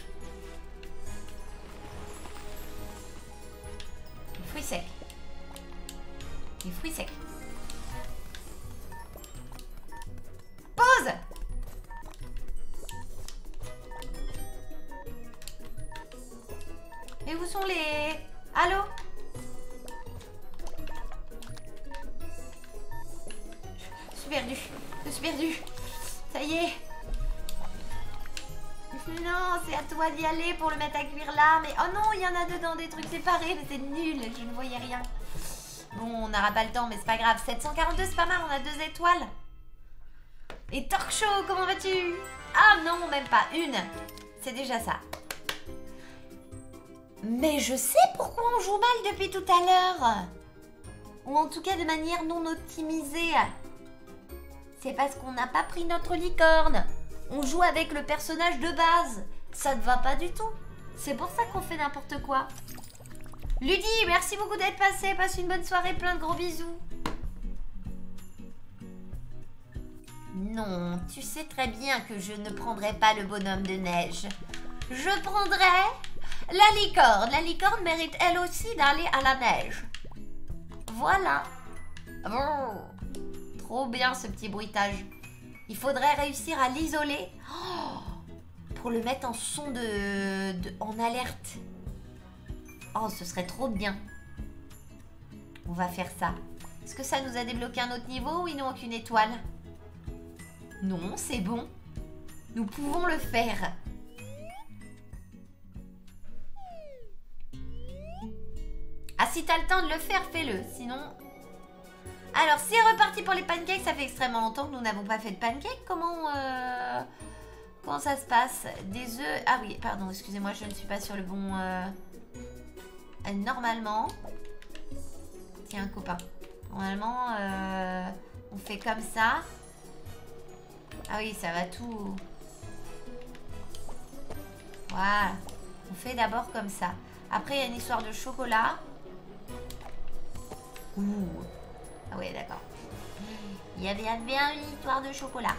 Les fruits secs. Les fruits secs. Pause! Et où sont les... Allô? Je suis perdue. Je suis perdue. Ça y est. Non, c'est à toi d'y aller pour le mettre à cuire là. Mais oh non, il y en a dedans des trucs séparés. Mais c'est nul, je ne voyais rien. Bon, on n'aura pas le temps, mais c'est pas grave. 742, c'est pas mal, on a 2 étoiles. Et Talk Show, comment vas-tu? Ah non, même pas une. C'est déjà ça. Mais je sais pourquoi on joue mal depuis tout à l'heure. Ou en tout cas de manière non optimisée. C'est parce qu'on n'a pas pris notre licorne. On joue avec le personnage de base. Ça ne va pas du tout. C'est pour ça qu'on fait n'importe quoi. Ludie, merci beaucoup d'être passé. Passe une bonne soirée, plein de gros bisous. Non, tu sais très bien que je ne prendrai pas le bonhomme de neige. Je prendrai la licorne. La licorne mérite elle aussi d'aller à la neige. Voilà. Oh, trop bien ce petit bruitage. Il faudrait réussir à l'isoler pour le mettre en son en alerte. Oh, ce serait trop bien. On va faire ça. Est-ce que ça nous a débloqué un autre niveau ou ils n'ont aucune étoile? Non, c'est bon. Nous pouvons le faire. Ah, si t'as le temps de le faire, fais-le. Sinon... Alors, c'est reparti pour les pancakes. Ça fait extrêmement longtemps que nous n'avons pas fait de pancakes. Comment ça se passe? Des œufs... Ah oui, pardon, excusez-moi, je ne suis pas sur le bon... Normalement... Tiens, un copain. Normalement, on fait comme ça. Ah oui, ça va tout... Voilà. On fait d'abord comme ça. Après, il y a une histoire de chocolat. Ouh. Ah oui, d'accord. Il y avait bien une histoire de chocolat.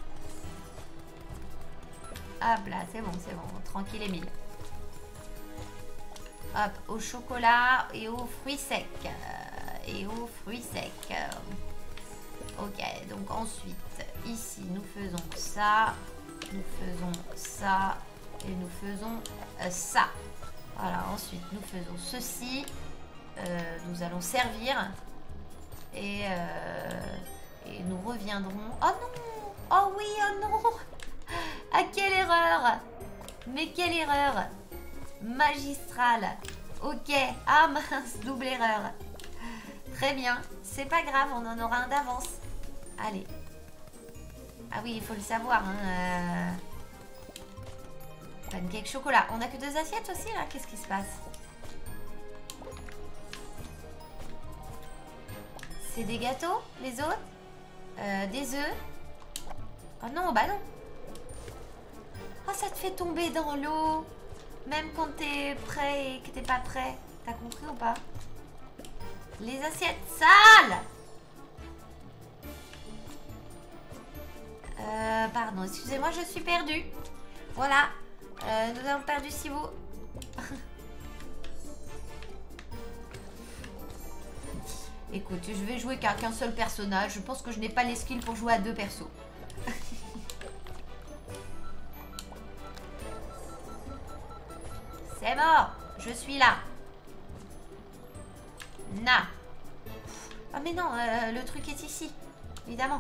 Hop là, c'est bon, tranquille et mille. Hop, au chocolat et aux fruits secs. Ok, donc ensuite, ici, nous faisons ça. Nous faisons ça. Et nous faisons ça. Voilà, ensuite, nous faisons ceci. Nous allons servir. Et nous reviendrons... Oh non! Oh oui, oh non! Ah, quelle erreur! Mais quelle erreur! Magistrale. Ok. Ah mince, double erreur. Très bien. C'est pas grave, on en aura un d'avance. Allez. Ah oui, il faut le savoir. Hein. Pancake chocolat. On a que 2 assiettes aussi, là? Qu'est-ce qui se passe? C'est des gâteaux, les autres? Des œufs? Oh non, bah non. Oh, ça te fait tomber dans l'eau. Même quand t'es prêt et que t'es pas prêt. T'as compris ou pas? Les assiettes sales! Pardon, excusez-moi, je suis perdue. Voilà. Nous avons perdu Sivo. Écoute, je vais jouer qu'un seul personnage. Je pense que je n'ai pas les skills pour jouer à 2 persos. C'est mort. Je suis là. Na. Ah mais non, le truc est ici. Évidemment.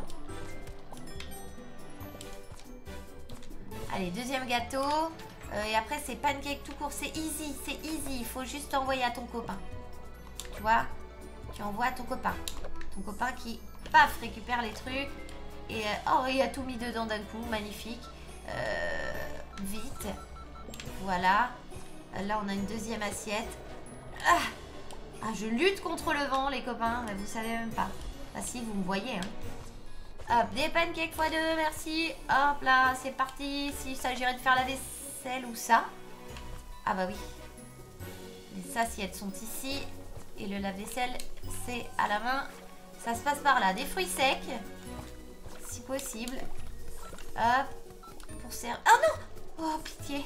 Allez, deuxième gâteau. Et après, c'est pancake tout court. C'est easy, c'est easy. Il faut juste envoyer à ton copain. Tu vois? Tu envoies à ton copain. Ton copain qui, paf, récupère les trucs. Et, oh, il a tout mis dedans d'un coup. Magnifique. Vite. Voilà. Là, on a une deuxième assiette. Ah, je lutte contre le vent, les copains. Mais vous savez même pas. Ah si, vous me voyez, hein. Hop, des pancakes x2, merci. Hop là, c'est parti. S'il s'agirait de faire la vaisselle ou ça. Ah bah oui. Les assiettes sont ici. Et le lave-vaisselle, c'est à la main. Ça se passe par là. Des fruits secs, si possible. Hop. Pour servir... Oh non! Oh, pitié.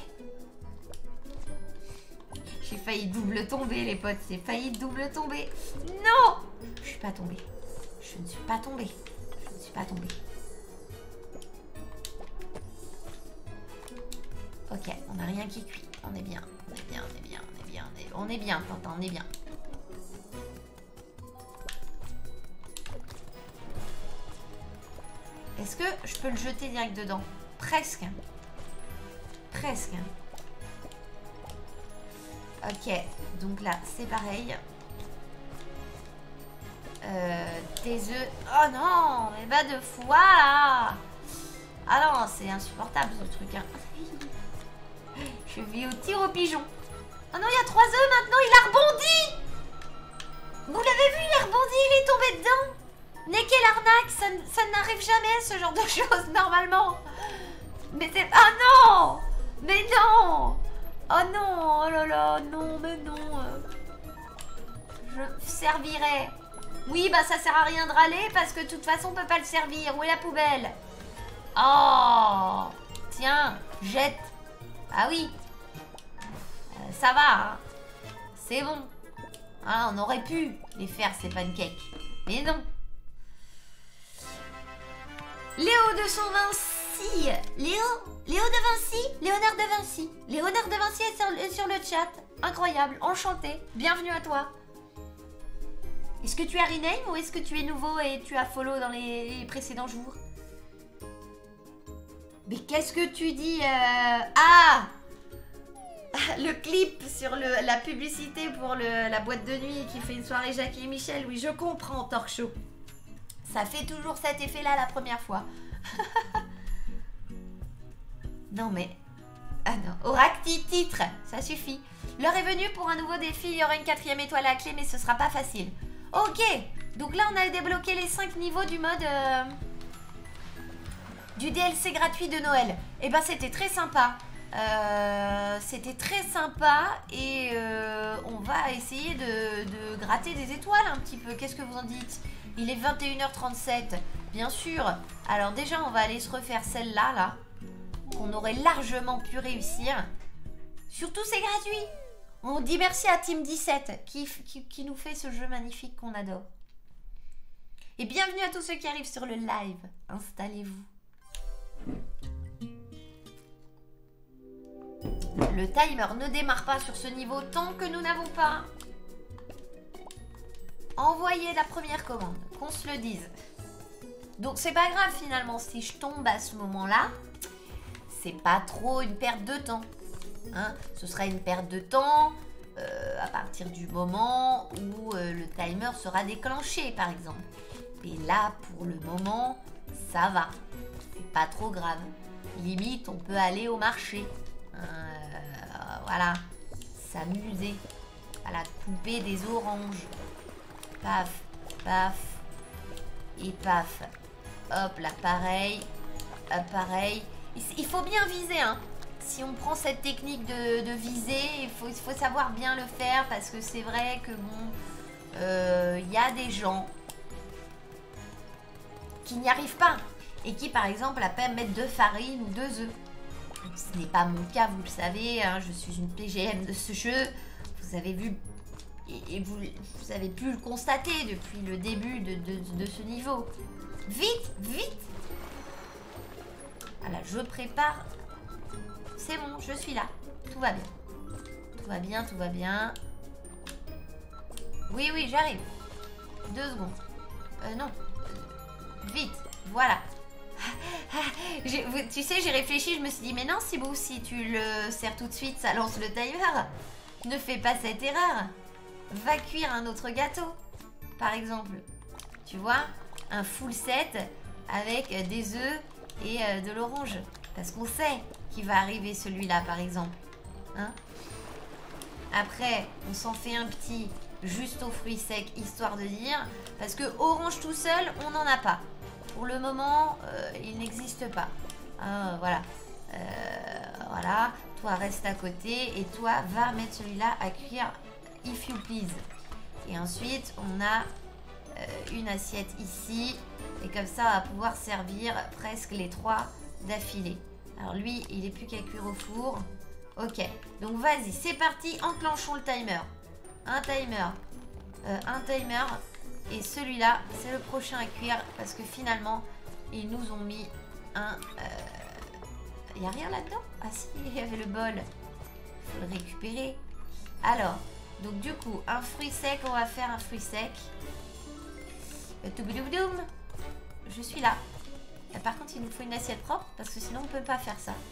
J'ai failli double tomber, les potes. J'ai failli double tomber. Non! Je suis pas tombée. Je ne suis pas tombée. Je ne suis pas tombée. Ok, on n'a rien qui cuit. On est bien. On est bien, on est bien, on est bien, on est On est bien, Tintin, on est bien. Est-ce que je peux le jeter direct dedans? Presque. Presque. Ok, donc là, c'est pareil. Des œufs. Oh non, mais bas de foie là. Ah non, c'est insupportable ce truc. Hein. Je vis au tir au pigeon. Oh non, il y a 3 œufs maintenant, il a rebondi. Vous l'avez vu, il a rebondi, il est tombé dedans. Mais quelle arnaque, ça n'arrive jamais ce genre de choses normalement. Mais c'est... Ah non. Mais non. Oh non, oh là là, non, mais non. Je servirai. Oui, bah ça sert à rien de râler parce que de toute façon on peut pas le servir. Où est la poubelle? Oh. Tiens, jette. Ah oui. Ça va, hein. C'est bon. Ah, on aurait pu les faire ces pancakes. Mais non. Léo de son Vinci. Léo de Vinci. Léonard de Vinci. Léonard de Vinci est sur le chat. Incroyable. Enchanté. Bienvenue à toi. Est-ce que tu as rename ou est-ce que tu es nouveau et tu as follow dans les précédents jours? Mais qu'est-ce que tu dis Ah, le clip sur la publicité pour la boîte de nuit qui fait une soirée Jackie et Michel. Oui, je comprends, Talk Show. Ça fait toujours cet effet-là la première fois. Non mais... Ah non, Oracti titre, ça suffit. L'heure est venue pour un nouveau défi, il y aura une 4e étoile à la clé, mais ce sera pas facile. Ok, donc là on a débloqué les 5 niveaux du mode... du DLC gratuit de Noël. Et ben c'était très sympa. C'était très sympa et on va essayer de gratter des étoiles un petit peu. Qu'est-ce que vous en dites? Il est 21h37, bien sûr. Alors déjà, on va aller se refaire celle-là, là, qu'on aurait largement pu réussir. Surtout, c'est gratuit. On dit merci à Team 17 qui nous fait ce jeu magnifique qu'on adore. Et bienvenue à tous ceux qui arrivent sur le live. Installez-vous. Le timer ne démarre pas sur ce niveau tant que nous n'avons pas envoyé la première commande, qu'on se le dise. Donc c'est pas grave finalement si je tombe à ce moment-là, c'est pas trop une perte de temps. Hein, ce sera une perte de temps à partir du moment où le timer sera déclenché par exemple. Et là pour le moment, ça va. C'est pas trop grave. Limite, on peut aller au marché. Voilà, s'amuser. Voilà, couper des oranges. Paf, paf. Et paf. Hop là, pareil. Pareil. Il faut bien viser, hein. Si on prend cette technique de viser, il faut savoir bien le faire parce que c'est vrai que bon, y a des gens qui n'y arrivent pas et qui, par exemple, appellent mettre 2 farines ou 2 œufs. Ce n'est pas mon cas, vous le savez, hein, je suis une PGM de ce jeu. Vous avez vu et vous avez pu le constater depuis le début de ce niveau. Vite, vite. Voilà, je prépare. C'est bon, je suis là. Tout va bien. Tout va bien, tout va bien. Oui, oui, j'arrive. 2 secondes. Non. Vite, voilà. Tu sais, j'ai réfléchi, je me suis dit, mais non, c'est beau, si tu le sers tout de suite, ça lance le timer. Ne fais pas cette erreur. Va cuire un autre gâteau, par exemple. Tu vois, un full set avec des œufs et de l'orange. Parce qu'on sait qu'il va arriver celui-là, par exemple. Hein? Après, on s'en fait un petit juste aux fruits secs, histoire de dire. Parce que orange tout seul, on n'en a pas. Pour le moment, il n'existe pas. Voilà. Voilà. Toi, reste à côté. Et toi, va mettre celui-là à cuire, if you please. Et ensuite, on a une assiette ici. Et comme ça, on va pouvoir servir presque les 3 d'affilée. Alors lui, il n'est plus qu'à cuire au four. Ok. Donc, vas-y, c'est parti. Enclenchons le timer. Un timer. Un timer. Et celui-là, c'est le prochain à cuire parce que finalement, ils nous ont mis un... Il n'y a rien là-dedans? Ah si, il y avait le bol. Il faut le récupérer. Alors, Donc du coup, un fruit sec, on va faire un fruit sec. Toubidoubidoum. Je suis là. Par contre, il nous faut une assiette propre parce que sinon on peut pas faire ça.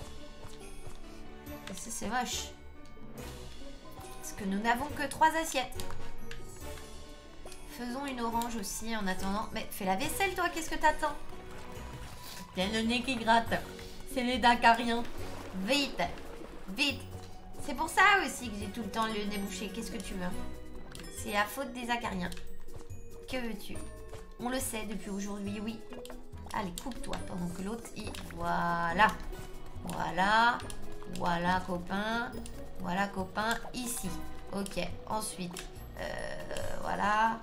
Ça c'est moche. Parce que nous n'avons que 3 assiettes. Faisons une orange aussi en attendant. Mais fais la vaisselle toi, qu'est-ce que t'attends? T'as le nez qui gratte. C'est les d'acariens. Vite, vite. C'est pour ça aussi que j'ai tout le temps le nez bouché. Qu'est-ce que tu veux? C'est la faute des acariens. Que veux-tu? On le sait depuis aujourd'hui, oui. Allez, coupe-toi pendant que l'autre y... Voilà. Voilà. Voilà, copain. Voilà, copain. Ici. Ok. Ensuite. Voilà.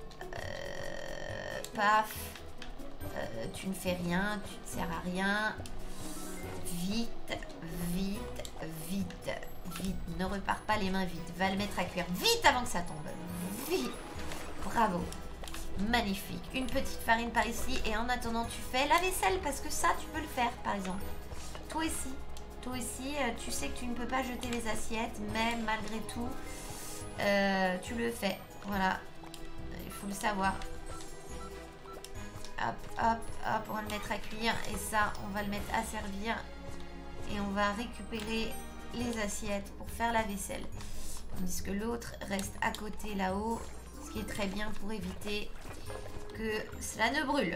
Paf. Tu ne fais rien. Tu ne sers à rien. Vite. Vite. Vite. Vite. Ne repars pas les mains vides. Va le mettre à cuire vite avant que ça tombe. Vite. Bravo. Magnifique. Une petite farine par ici. Et en attendant, tu fais la vaisselle. Parce que ça, tu peux le faire, par exemple. Toi aussi. Toi aussi, tu sais que tu ne peux pas jeter les assiettes. Mais malgré tout, tu le fais. Voilà. Il faut le savoir. Hop, hop, hop. On va le mettre à cuire. Et ça, on va le mettre à servir. Et on va récupérer les assiettes pour faire la vaisselle. Tandis que l'autre reste à côté là-haut. Ce qui est très bien pour éviter que cela ne brûle.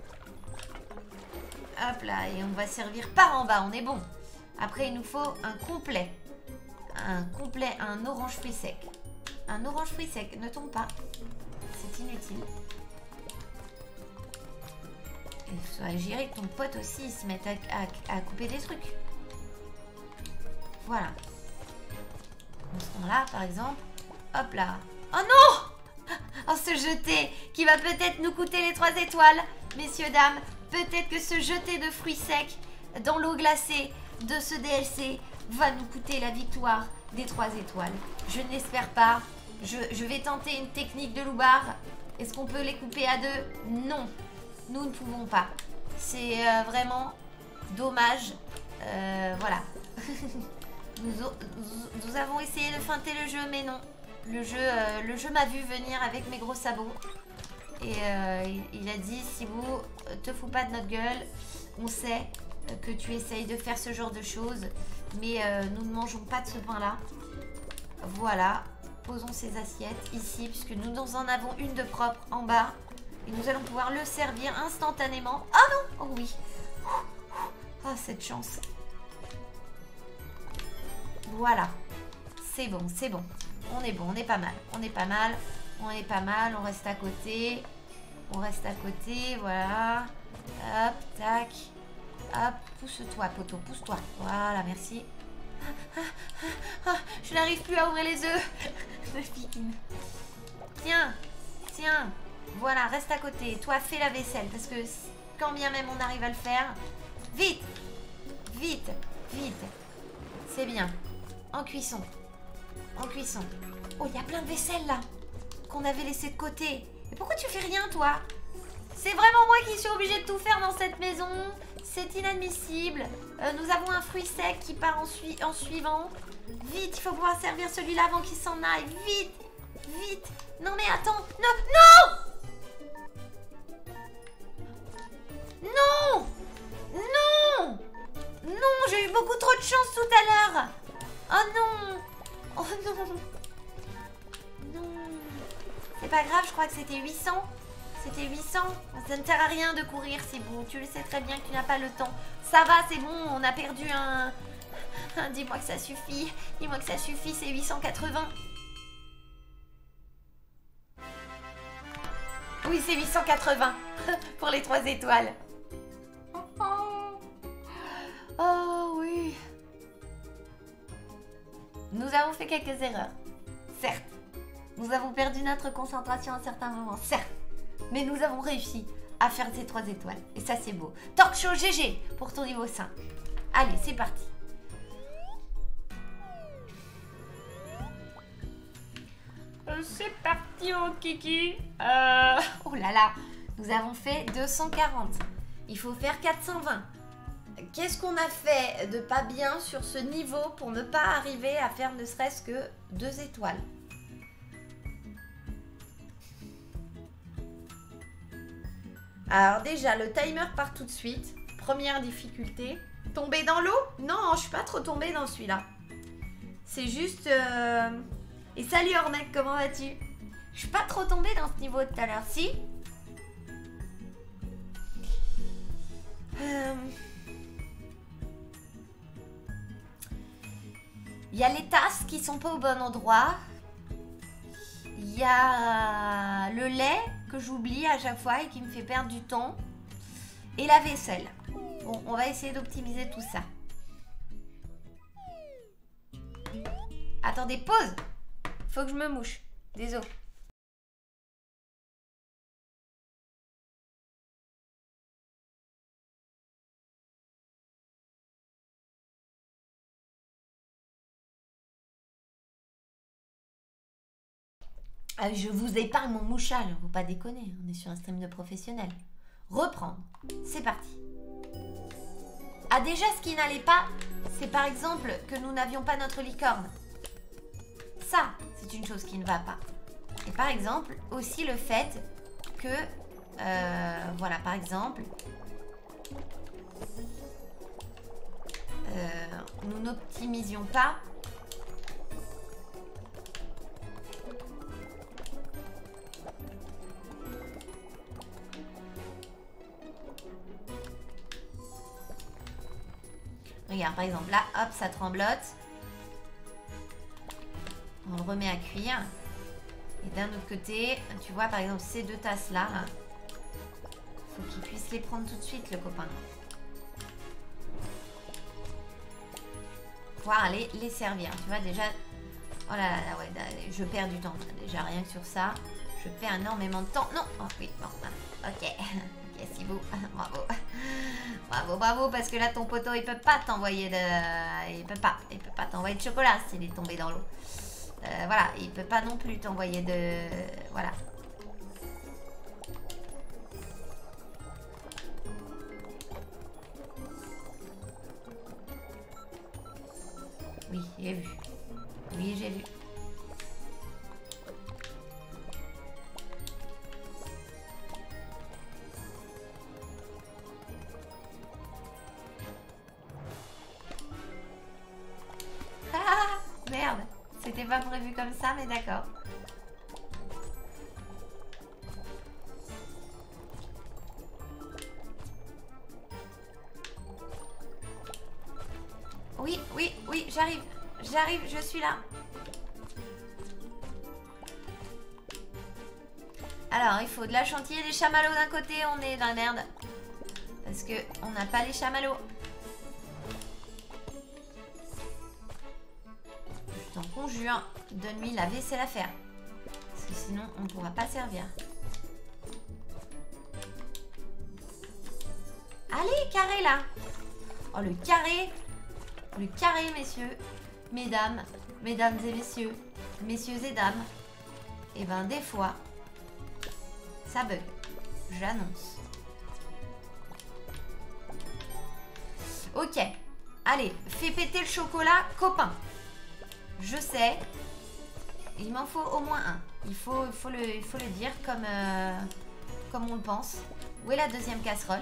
Hop là, et on va servir par en bas, on est bon. Après, il nous faut un complet. Un orange fruit sec. Un orange fruit sec, ne tombe pas. C'est inutile. Il faudrait gérer que ton pote aussi se mette à couper des trucs. Voilà. Dans ce temps-là, par exemple. Hop là. Oh non! Oh, ce jeté qui va peut-être nous coûter les 3 étoiles. Messieurs, dames, peut-être que ce jeté de fruits secs dans l'eau glacée de ce DLC va nous coûter la victoire des 3 étoiles. Je n'espère pas. Je vais tenter une technique de loubar. Est-ce qu'on peut les couper à 2? Non, nous ne pouvons pas. C'est vraiment dommage. Voilà. Nous avons essayé de feinter le jeu, mais non. Le jeu m'a vu venir avec mes gros sabots. Et il a dit, si vous te fous pas de notre gueule, on sait que tu essayes de faire ce genre de choses. Mais nous ne mangeons pas de ce pain-là. Voilà. Posons ces assiettes ici, puisque nous en avons une de propre en bas. Et nous allons pouvoir le servir instantanément. Oh non! Oh oui! Oh, cette chance. Voilà. C'est bon, c'est bon. On est bon, on est pas mal. On est pas mal. On est pas mal. On reste à côté. On reste à côté. Voilà. Hop, tac. Hop, pousse-toi, poteau. Pousse-toi. Voilà, merci. Je n'arrive plus à ouvrir les œufs. Tiens. Tiens. Voilà, reste à côté. Toi, fais la vaisselle. Parce que quand bien même on arrive à le faire. Vite. Vite. Vite. C'est bien. En cuisson. En cuisson. Oh, il y a plein de vaisselle là qu'on avait laissé de côté. Et pourquoi tu fais rien, toi? C'est vraiment moi qui suis obligée de tout faire dans cette maison. C'est inadmissible. Nous avons un fruit sec qui part en suivant. Vite, il faut pouvoir servir celui-là avant qu'il s'en aille. Vite. Vite. Non mais attends. Non. Non. Non. Non. Non, j'ai eu beaucoup trop de chance tout à l'heure. Oh non. Oh non. Non. C'est pas grave, je crois que c'était 800. C'était 800. Ça ne sert à rien de courir, c'est bon. Tu le sais très bien que tu n'as pas le temps. Ça va, c'est bon, on a perdu un... Dis-moi que ça suffit. Dis-moi que ça suffit, c'est 880. Oui, c'est 880 pour les 3 étoiles. Oh oui. Nous avons fait quelques erreurs. Certes. Nous avons perdu notre concentration à certains moments. Certes. Mais nous avons réussi à faire ces 3 étoiles. Et ça, c'est beau. Talk show GG pour ton niveau 5. Allez, c'est parti. C'est parti, mon kiki. Oh là là. Nous avons fait 240. Il faut faire 420. Qu'est-ce qu'on a fait de pas bien sur ce niveau pour ne pas arriver à faire ne serait-ce que 2 étoiles? Alors déjà, le timer part tout de suite. Première difficulté. Tomber dans l'eau? Non, je suis pas trop tombée dans celui-là. C'est juste... Et salut Ornec, comment vas-tu? Je suis pas trop tombée dans ce niveau tout à l'heure. Si? Il y a les tasses qui sont pas au bon endroit. Il y a le lait que j'oublie à chaque fois et qui me fait perdre du temps. Et la vaisselle. Bon, on va essayer d'optimiser tout ça. Attendez, pause. Faut que je me mouche. Désolé. Je vous épargne mon mouchage, faut pas déconner, on est sur un stream de professionnels. Reprendre, c'est parti. Ah déjà, ce qui n'allait pas, c'est par exemple que nous n'avions pas notre licorne. Ça, c'est une chose qui ne va pas. Et par exemple, aussi le fait que, voilà, par exemple, nous n'optimisions pas regarde, par exemple, là, hop, ça tremblote. On le remet à cuire. Et d'un autre côté, tu vois, par exemple, ces deux tasses-là, faut qu'il puisse les prendre tout de suite, le copain. Pouvoir aller les servir. Tu vois, déjà... Oh là là, ouais, je perds du temps. Déjà, rien que sur ça, je perds énormément de temps. Non, oh, oui, bon, ok. Ok, si vous, bravo. Bravo, bravo, parce que là, ton poteau, il peut pas t'envoyer de... Il peut pas t'envoyer de chocolat s'il est tombé dans l'eau. Voilà, il peut pas non plus t'envoyer de... Voilà. Oui, j'ai vu. Oui, j'ai vu. Ah, merde. C'était pas prévu comme ça, mais d'accord. Oui, oui, oui, j'arrive. J'arrive, je suis là. Alors, il faut de la chantilly et des chamallows d'un côté. On est dans la merde. Parce que on n'a pas les chamallows. Je t'en conjure, donne-lui la vaisselle à faire. Parce que sinon, on ne pourra pas servir. Allez, carré là. Oh, le carré. Le carré, messieurs. Mesdames et messieurs. Messieurs et dames. Et ben, des fois, ça bug. J'annonce. Ok. Allez, fais péter le chocolat, copain. Je sais. Il m'en faut au moins un. Il faut le dire comme on le pense. Où est la deuxième casserole?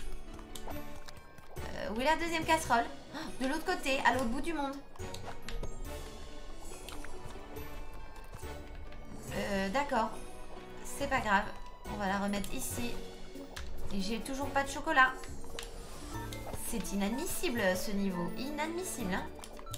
Où est la deuxième casserole? De l'autre côté, à l'autre bout du monde. D'accord. C'est pas grave. On va la remettre ici. Et j'ai toujours pas de chocolat. C'est inadmissible ce niveau. Inadmissible, hein.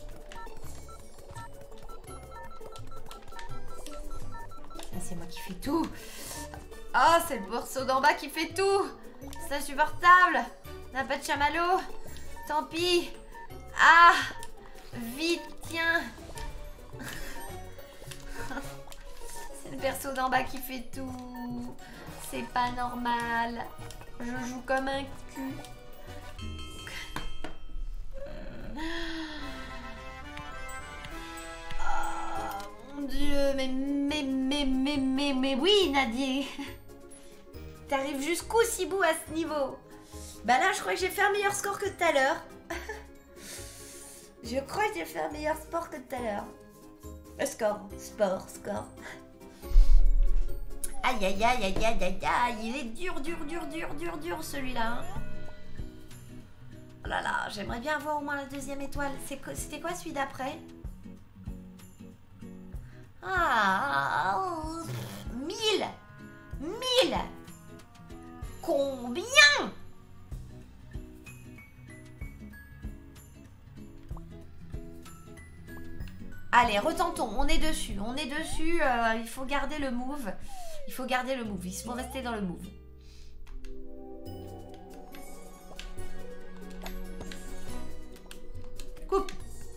C'est moi qui fais tout. Oh, c'est le morceau d'en bas qui fait tout. C'est insupportable. On n'a pas de chamallow. Tant pis. Ah, vite, tiens. C'est le perso d'en bas qui fait tout. C'est pas normal. Je joue comme un cul. Oh mon Dieu, mais oui, Nadia. T'arrives jusqu'où, Sibou, à ce niveau? Bah là, je crois que j'ai fait un meilleur score que tout à l'heure. Je crois que j'ai fait un meilleur score que tout à l'heure. Score. Aïe, aïe, aïe, aïe, aïe, aïe, aïe. Il est dur, dur, dur, dur, dur, dur, celui-là. Hein. Oh là là, j'aimerais bien avoir au moins la deuxième étoile. C'était quoi celui d'après? Ah, 1000. 1000. Combien? Allez, retentons, on est dessus, il faut garder le move. Il faut rester dans le move. Coupe.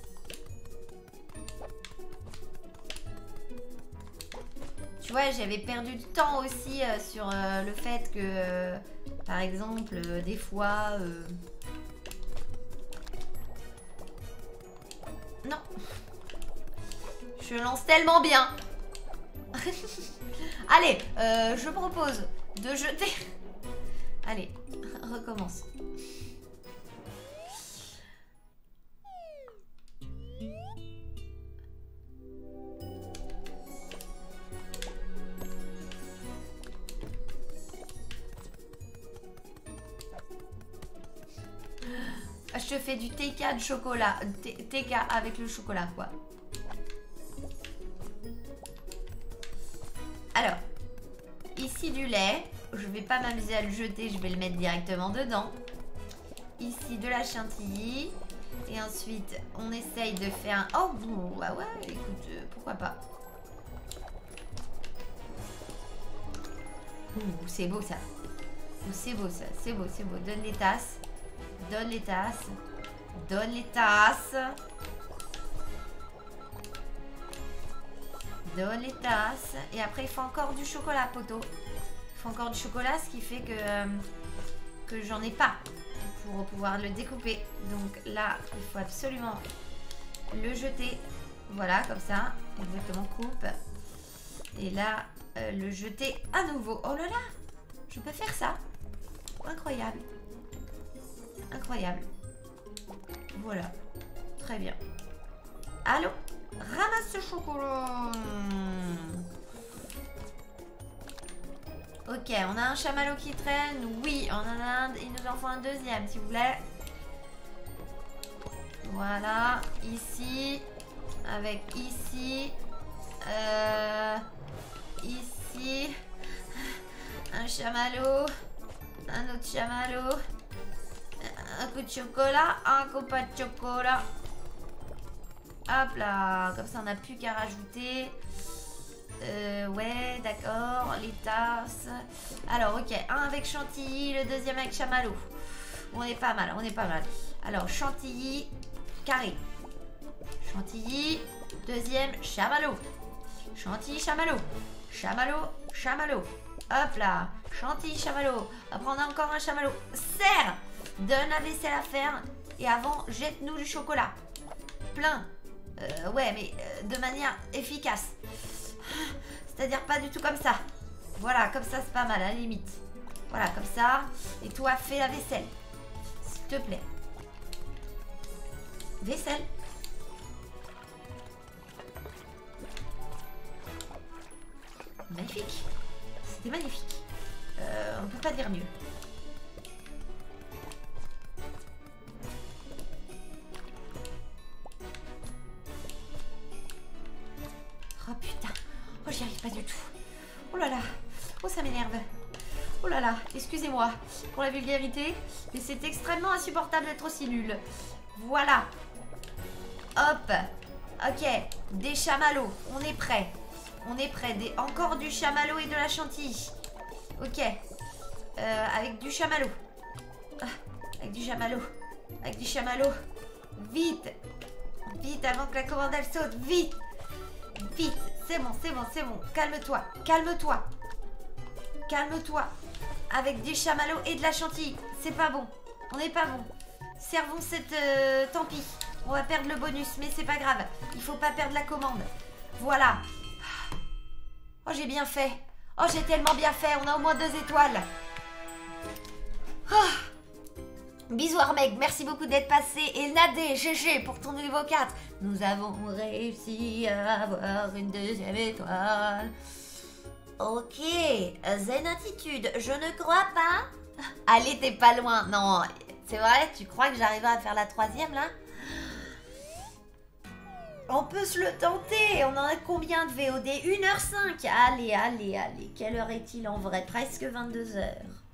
Tu vois, j'avais perdu du temps aussi sur le fait que, par exemple, des fois... Non. Je lance tellement bien. Allez, je propose de jeter... Allez, recommence. Je te fais du TK de chocolat. TK avec le chocolat, quoi. Alors, ici du lait. Je vais pas m'amuser à le jeter, je vais le mettre directement dedans. Ici de la chantilly. Et ensuite, on essaye de faire un... Oh, bah ouais, écoute, pourquoi pas. C'est beau ça. C'est beau ça, c'est beau, c'est beau. Donne les tasses. Donne les tasses. Donne les tasses. Donne les tasses. Et après, il faut encore du chocolat, poteau. Il faut encore du chocolat, ce qui fait que j'en ai pas pour pouvoir le découper. Donc là, il faut absolument le jeter. Voilà, comme ça. Exactement, coupe. Et là, le jeter à nouveau. Oh là là, je peux faire ça. Incroyable. Incroyable. Voilà. Très bien. Allô? Ramasse ce chocolat. Ok, on a un chamallow qui traîne. Oui, on en a un. Il nous en faut un deuxième, s'il vous plaît. Voilà. Ici. Avec ici. Ici. Un chamallow. Un autre chamallow. Un coup de chocolat. Un coup pas de chocolat. Hop là. Comme ça, on n'a plus qu'à rajouter. Ouais, d'accord. Les tasses. Alors, ok. Un avec chantilly. Le deuxième avec chamallow. On est pas mal. On est pas mal. Alors, chantilly. Carré. Chantilly. Deuxième, chamallow. Chantilly, chamallow. Chamallow, chamallow. Hop là. Chantilly, chamallow. Après, on a encore un chamallow. Serre. Donne la vaisselle à faire. Et avant, jette-nous du chocolat. Plein. Ouais, mais de manière efficace. C'est-à-dire pas du tout comme ça. Voilà, comme ça, c'est pas mal, à la limite. Voilà, comme ça. Et toi, fais la vaisselle. S'il te plaît. Vaisselle. Magnifique. C'était magnifique. On peut pas dire mieux. Oh putain. Oh, j'y arrive pas du tout. Oh là là. Oh, ça m'énerve. Oh là là. Excusez-moi pour la vulgarité, mais c'est extrêmement insupportable d'être aussi nul. Voilà. Hop. Ok. Des chamallows. On est prêt. On est prêt. Encore du chamallow et de la chantilly. Ok. Avec du chamallow. Ah, avec du chamallow. Avec du chamallow. Vite. Vite avant que la commande elle saute. Vite. Vite. C'est bon, c'est bon, c'est bon. Calme-toi. Calme-toi. Calme-toi. Avec du chamallow et de la chantilly. C'est pas bon. On n'est pas bon. Servons cette... tant pis. On va perdre le bonus, mais c'est pas grave. Il faut pas perdre la commande. Voilà. Oh, j'ai bien fait. Oh, j'ai tellement bien fait. On a au moins 2 étoiles. Oh. Bisous Armeg, merci beaucoup d'être passé. Et Nadé, GG pour ton niveau 4. Nous avons réussi à avoir une 2e étoile. Ok, zen attitude, je ne crois pas. Allez, t'es pas loin. Non, c'est vrai, tu crois que j'arriverai à faire la troisième là? On peut se le tenter. On en a combien de VOD? 1h05. Allez, allez, allez. Quelle heure est-il en vrai? Presque 22h.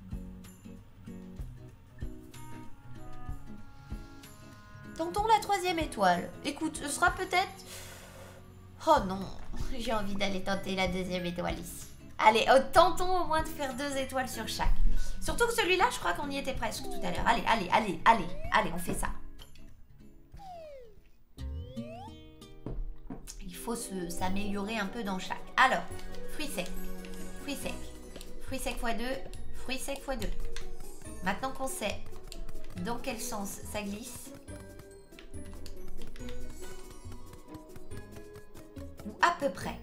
Tentons la troisième étoile. Écoute, ce sera peut-être... Oh non, j'ai envie d'aller tenter la deuxième étoile ici. Allez, tentons au moins de faire 2 étoiles sur chaque. Surtout que celui-là, je crois qu'on y était presque tout à l'heure. Allez, allez, allez, allez, allez, on fait ça. Il faut s'améliorer un peu dans chaque. Alors, fruits secs, fruits secs, fruits secs x2, fruits secs x2. Maintenant qu'on sait dans quel sens ça glisse, ou à peu près.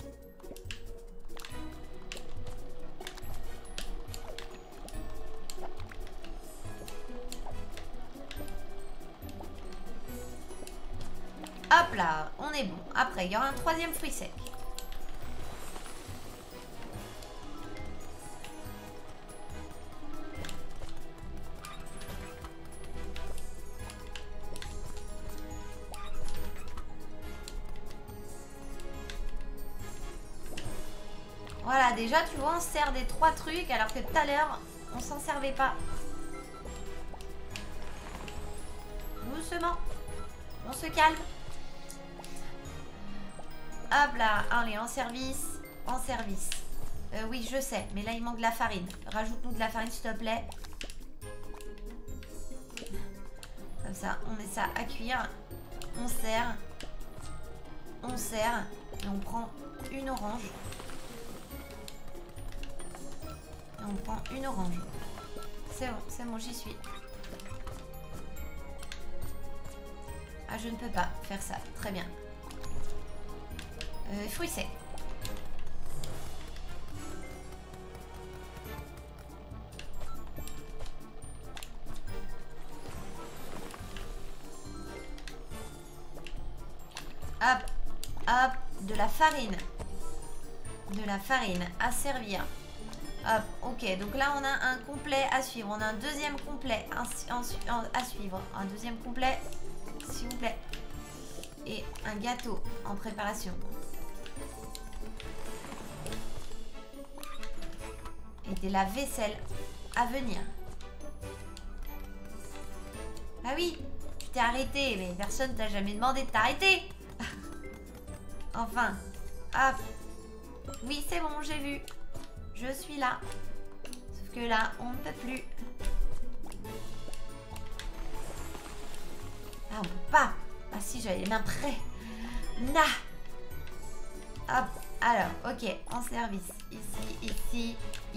Hop là, on est bon. Après, il y aura un troisième fruit sec. Voilà, déjà, tu vois, on se sert des 3 trucs, alors que tout à l'heure, on s'en servait pas. Doucement. On se calme. Hop là, allez, en service. En service. Oui, je sais, mais là, il manque de la farine. Rajoute-nous de la farine, s'il te plaît. Comme ça, on met ça à cuire. On sert. On sert. Et on prend une orange. Et on prend une orange. C'est bon, j'y suis. Ah, je ne peux pas faire ça. Très bien. Fruits secs. Hop, hop, de la farine. De la farine à servir. Hop, ok, donc là on a un complet à suivre. On a un deuxième complet à suivre. Un deuxième complet, s'il vous plaît. Et un gâteau en préparation. Et de la vaisselle à venir. Ah oui, tu t'es arrêté, mais personne t'a jamais demandé de t'arrêter. Enfin, hop. Oui, c'est bon, j'ai vu. Je suis là. Sauf que là, on ne peut plus. Ah, on peut pas. Ah si, j'avais les mains prêtes. Na. Hop. Alors, ok, en service. Ici,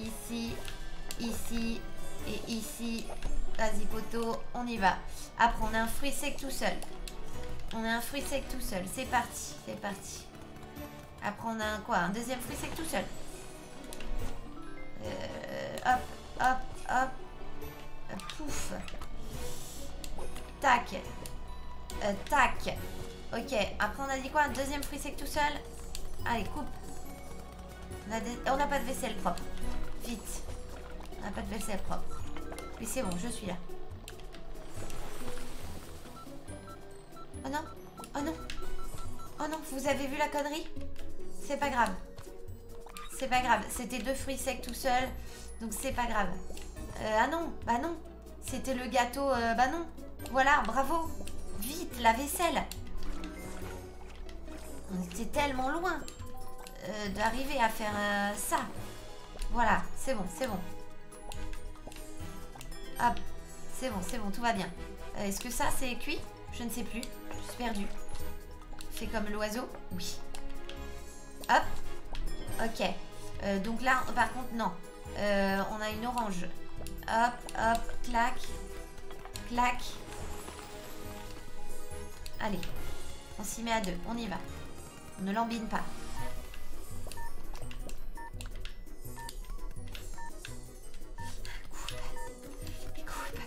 ici et ici. Vas-y, poteau, on y va. Après, on a un fruit sec tout seul. On a un fruit sec tout seul. C'est parti, c'est parti. Après, on a un quoi? Un deuxième fruit sec tout seul. Hop, hop, hop. Pouf. Tac. Tac. Ok, après on a dit quoi? Un deuxième fruit sec tout seul. Allez, coupe. On n'a pas de vaisselle propre. Vite. On n'a pas de vaisselle propre. Oui, c'est bon, je suis là. Oh non. Oh non. Oh non, vous avez vu la connerie? C'est pas grave. C'est pas grave. C'était 2 fruits secs tout seul. Donc c'est pas grave. Ah non, bah non. C'était le gâteau, bah non. Voilà, bravo. Vite, la vaisselle. On était tellement loin d'arriver à faire ça. Voilà, c'est bon, c'est bon. Hop, c'est bon, tout va bien. Est-ce que ça, c'est cuit? Je ne sais plus. Je suis perdue. Fait comme l'oiseau? Oui. Hop. Ok. Donc là, par contre, non. On a une orange. Hop, hop, clac. Clac. Allez. On s'y met à 2. On y va. On ne lambine pas. Coupe.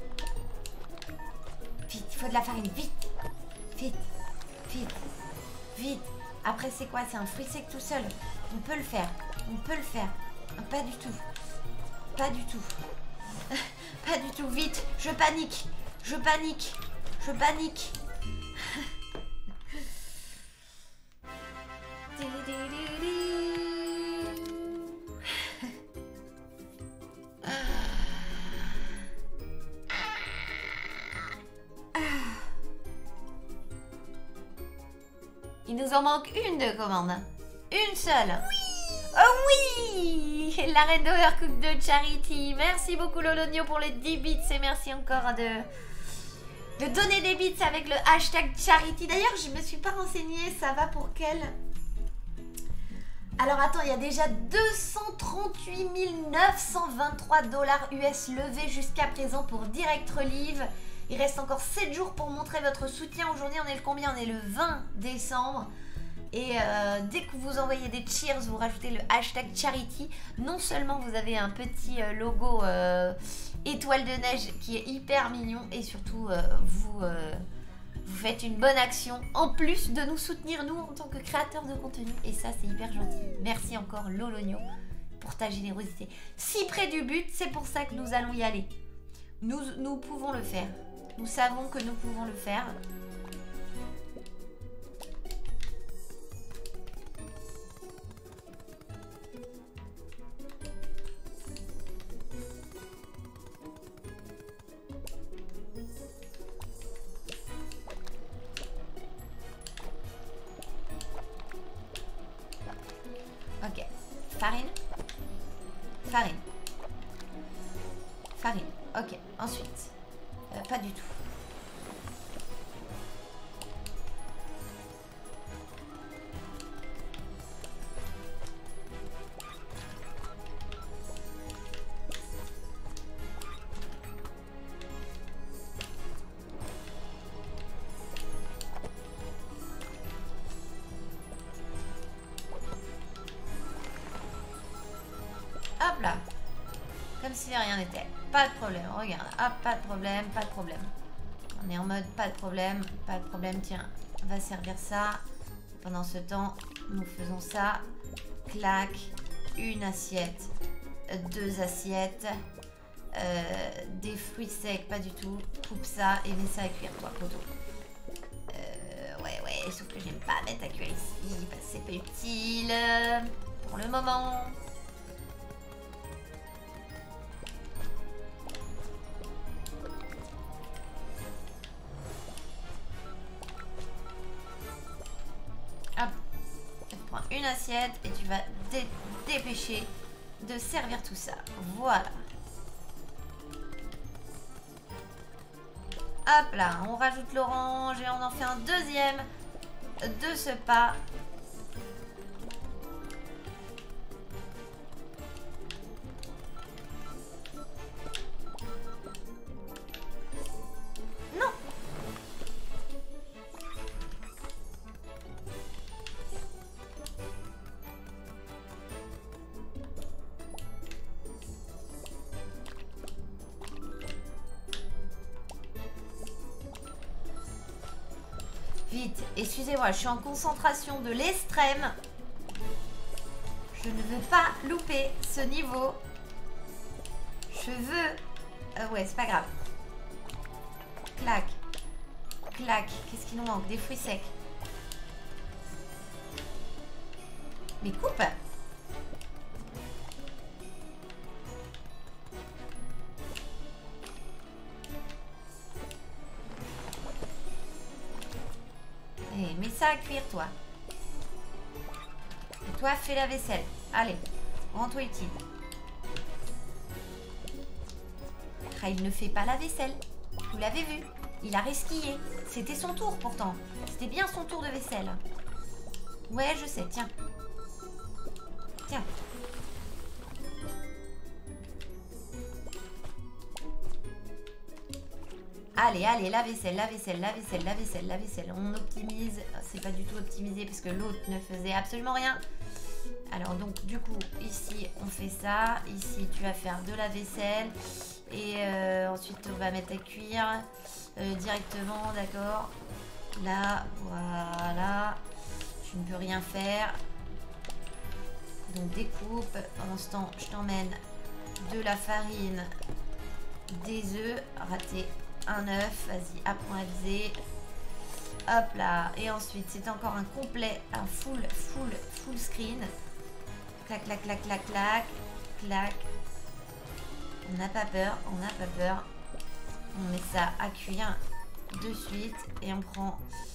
Vite, il faut de la farine. Vite. Vite. Vite. Vite. Après, c'est quoi? C'est un fruit sec tout seul. On peut le faire. On peut le faire. Pas du tout. Pas du tout. Pas du tout. Vite. Je panique. Je panique. Je panique. Il nous en manque une de commande. Une seule. Oui. Oh oui. La reine d'Overcook de Charity. Merci beaucoup Lolonio pour les 10 bits. Et merci encore de donner des bits avec le hashtag Charity. D'ailleurs, je me suis pas renseignée. Ça va pour quelle? Alors attends, il y a déjà 238 923 $ US levés jusqu'à présent pour Direct Relive. Il reste encore 7 jours pour montrer votre soutien. Aujourd'hui, on est le combien? On est le 20 décembre. Et dès que vous envoyez des cheers, vous rajoutez le hashtag Charity. Non seulement vous avez un petit logo étoile de neige qui est hyper mignon. Et surtout, vous faites une bonne action. En plus de nous soutenir, nous, en tant que créateurs de contenu. Et ça, c'est hyper gentil. Merci encore, Lolonio, pour ta générosité. Si près du but, c'est pour ça que nous allons y aller. Nous pouvons le faire. Nous savons que nous pouvons le faire. Ok. Farine. Farine. Farine. Ok. Ensuite. Pas du tout. Hop là. Comme si rien n'était. Pas de problème. Regarde. Hop, pas de problème, pas de problème. On est en mode pas de problème, pas de problème. Tiens, on va servir ça. Pendant ce temps, nous faisons ça. Clac. Une assiette. Deux assiettes. Des fruits secs, pas du tout. Coupe ça et mets ça à cuire, toi, poteau. Ouais, sauf que j'aime pas mettre à cuire ici. Parce que c'est pas utile. Pour le moment. Hop, tu prends une assiette et tu vas dépêcher de servir tout ça. Voilà. Hop là, on rajoute l'orange et on en fait un deuxième de ce pas. Non. Vite, excusez-moi, je suis en concentration de l'extrême. Je ne veux pas louper ce niveau. Je veux... ouais, c'est pas grave. Clac. Clac. Qu'est-ce qu'il nous manque? Des fruits secs. Mais coupe. Et mets ça à cuire, toi. Et toi, fais la vaisselle. Allez, rends-toi utile. Ah, il ne fait pas la vaisselle. Vous l'avez vu. Il a resquillé. C'était son tour, pourtant. C'était bien son tour de vaisselle. Ouais, je sais, tiens. Tiens. Allez, allez, la vaisselle, la vaisselle, la vaisselle, la vaisselle, la vaisselle. On optimise. C'est pas du tout optimisé parce que l'autre ne faisait absolument rien. Alors donc du coup, ici, on fait ça. Ici, tu vas faire de la vaisselle. Et ensuite, on va mettre à cuire directement, d'accord. Là, voilà. Tu ne peux rien faire. Donc découpe. Pendant ce temps, je t'emmène de la farine, des œufs. Raté un œuf. Vas-y, apprends à viser. Hop là. Et ensuite, c'est encore un complet, un full screen. Clac, clac, clac, clac, clac. Clac. On n'a pas peur, on n'a pas peur. On met ça à cuire de suite. Et on prend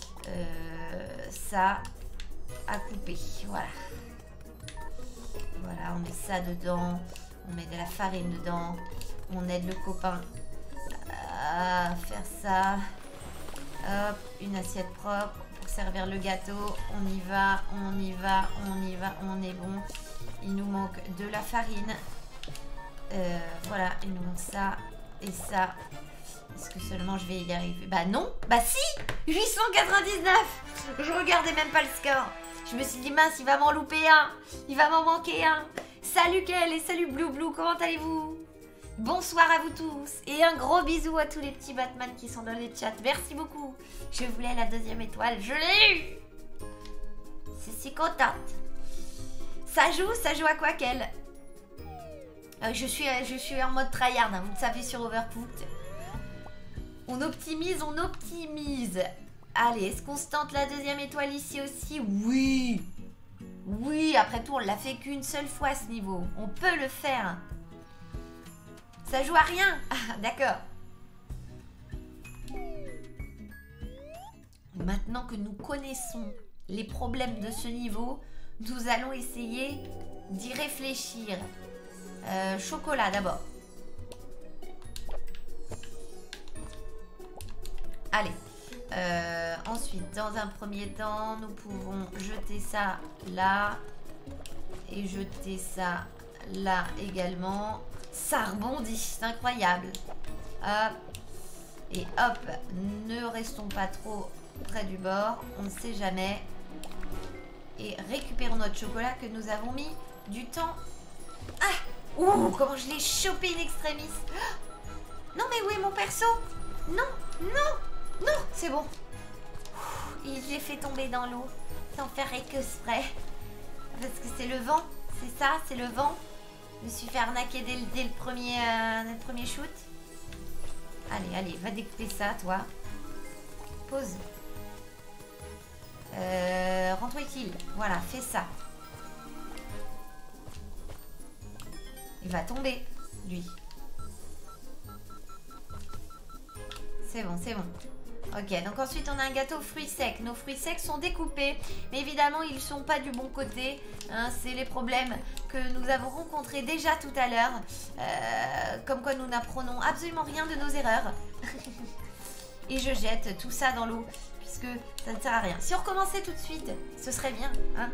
ça à couper. Voilà. Voilà, on met ça dedans. On met de la farine dedans. On aide le copain à faire ça. Hop, une assiette propre pour servir le gâteau. On y va, on y va, on y va, on est bon. Il nous manque de la farine. Voilà, il nous manque ça et ça. Est-ce que seulement je vais y arriver? Bah non, bah si, 899. Je regardais même pas le score. Je me suis dit mince, il va m'en louper un. Il va m'en manquer un. Salut Kel et salut Blue Blue, comment allez-vous? Bonsoir à vous tous. Et un gros bisou à tous les petits Batman qui sont dans les chats. Merci beaucoup. Je voulais la deuxième étoile, je l'ai eu. C'est si contente. Ça joue à quoi Kel? Je suis en mode tryhard, hein, vous le savez sur Overcooked. On optimise, on optimise. Allez, est-ce qu'on se tente la deuxième étoile ici aussi? Oui. Oui, après tout, on l'a fait qu'une seule fois à ce niveau. On peut le faire. Ça joue à rien. Ah, d'accord. Maintenant que nous connaissons les problèmes de ce niveau, nous allons essayer d'y réfléchir. Chocolat d'abord. Allez. Ensuite, dans un premier temps, nous pouvons jeter ça là. Et jeter ça là également. Ça rebondit, c'est incroyable. Hop. Et hop, ne restons pas trop près du bord. On ne sait jamais. Et récupérons notre chocolat que nous avons mis du temps. Ah! Ouh, comment je l'ai chopé in extremis. Non mais où est mon perso? Non, non, non, c'est bon. Il l'ai fait tomber dans l'eau sans faire exprès. Parce que c'est le vent, c'est ça, c'est le vent. Je me suis fait arnaquer dès le premier shoot. Allez, allez, va découper ça, toi. Pause. Rends-toi utile. Voilà, fais ça. Il va tomber, lui. C'est bon, c'est bon. Ok, donc ensuite on a un gâteau fruits secs. Nos fruits secs sont découpés, mais évidemment ils ne sont pas du bon côté. Hein, c'est les problèmes que nous avons rencontrés déjà tout à l'heure. Comme quoi nous n'apprenons absolument rien de nos erreurs. Et je jette tout ça dans l'eau, puisque ça ne sert à rien. Si on recommençait tout de suite, ce serait bien. Hein.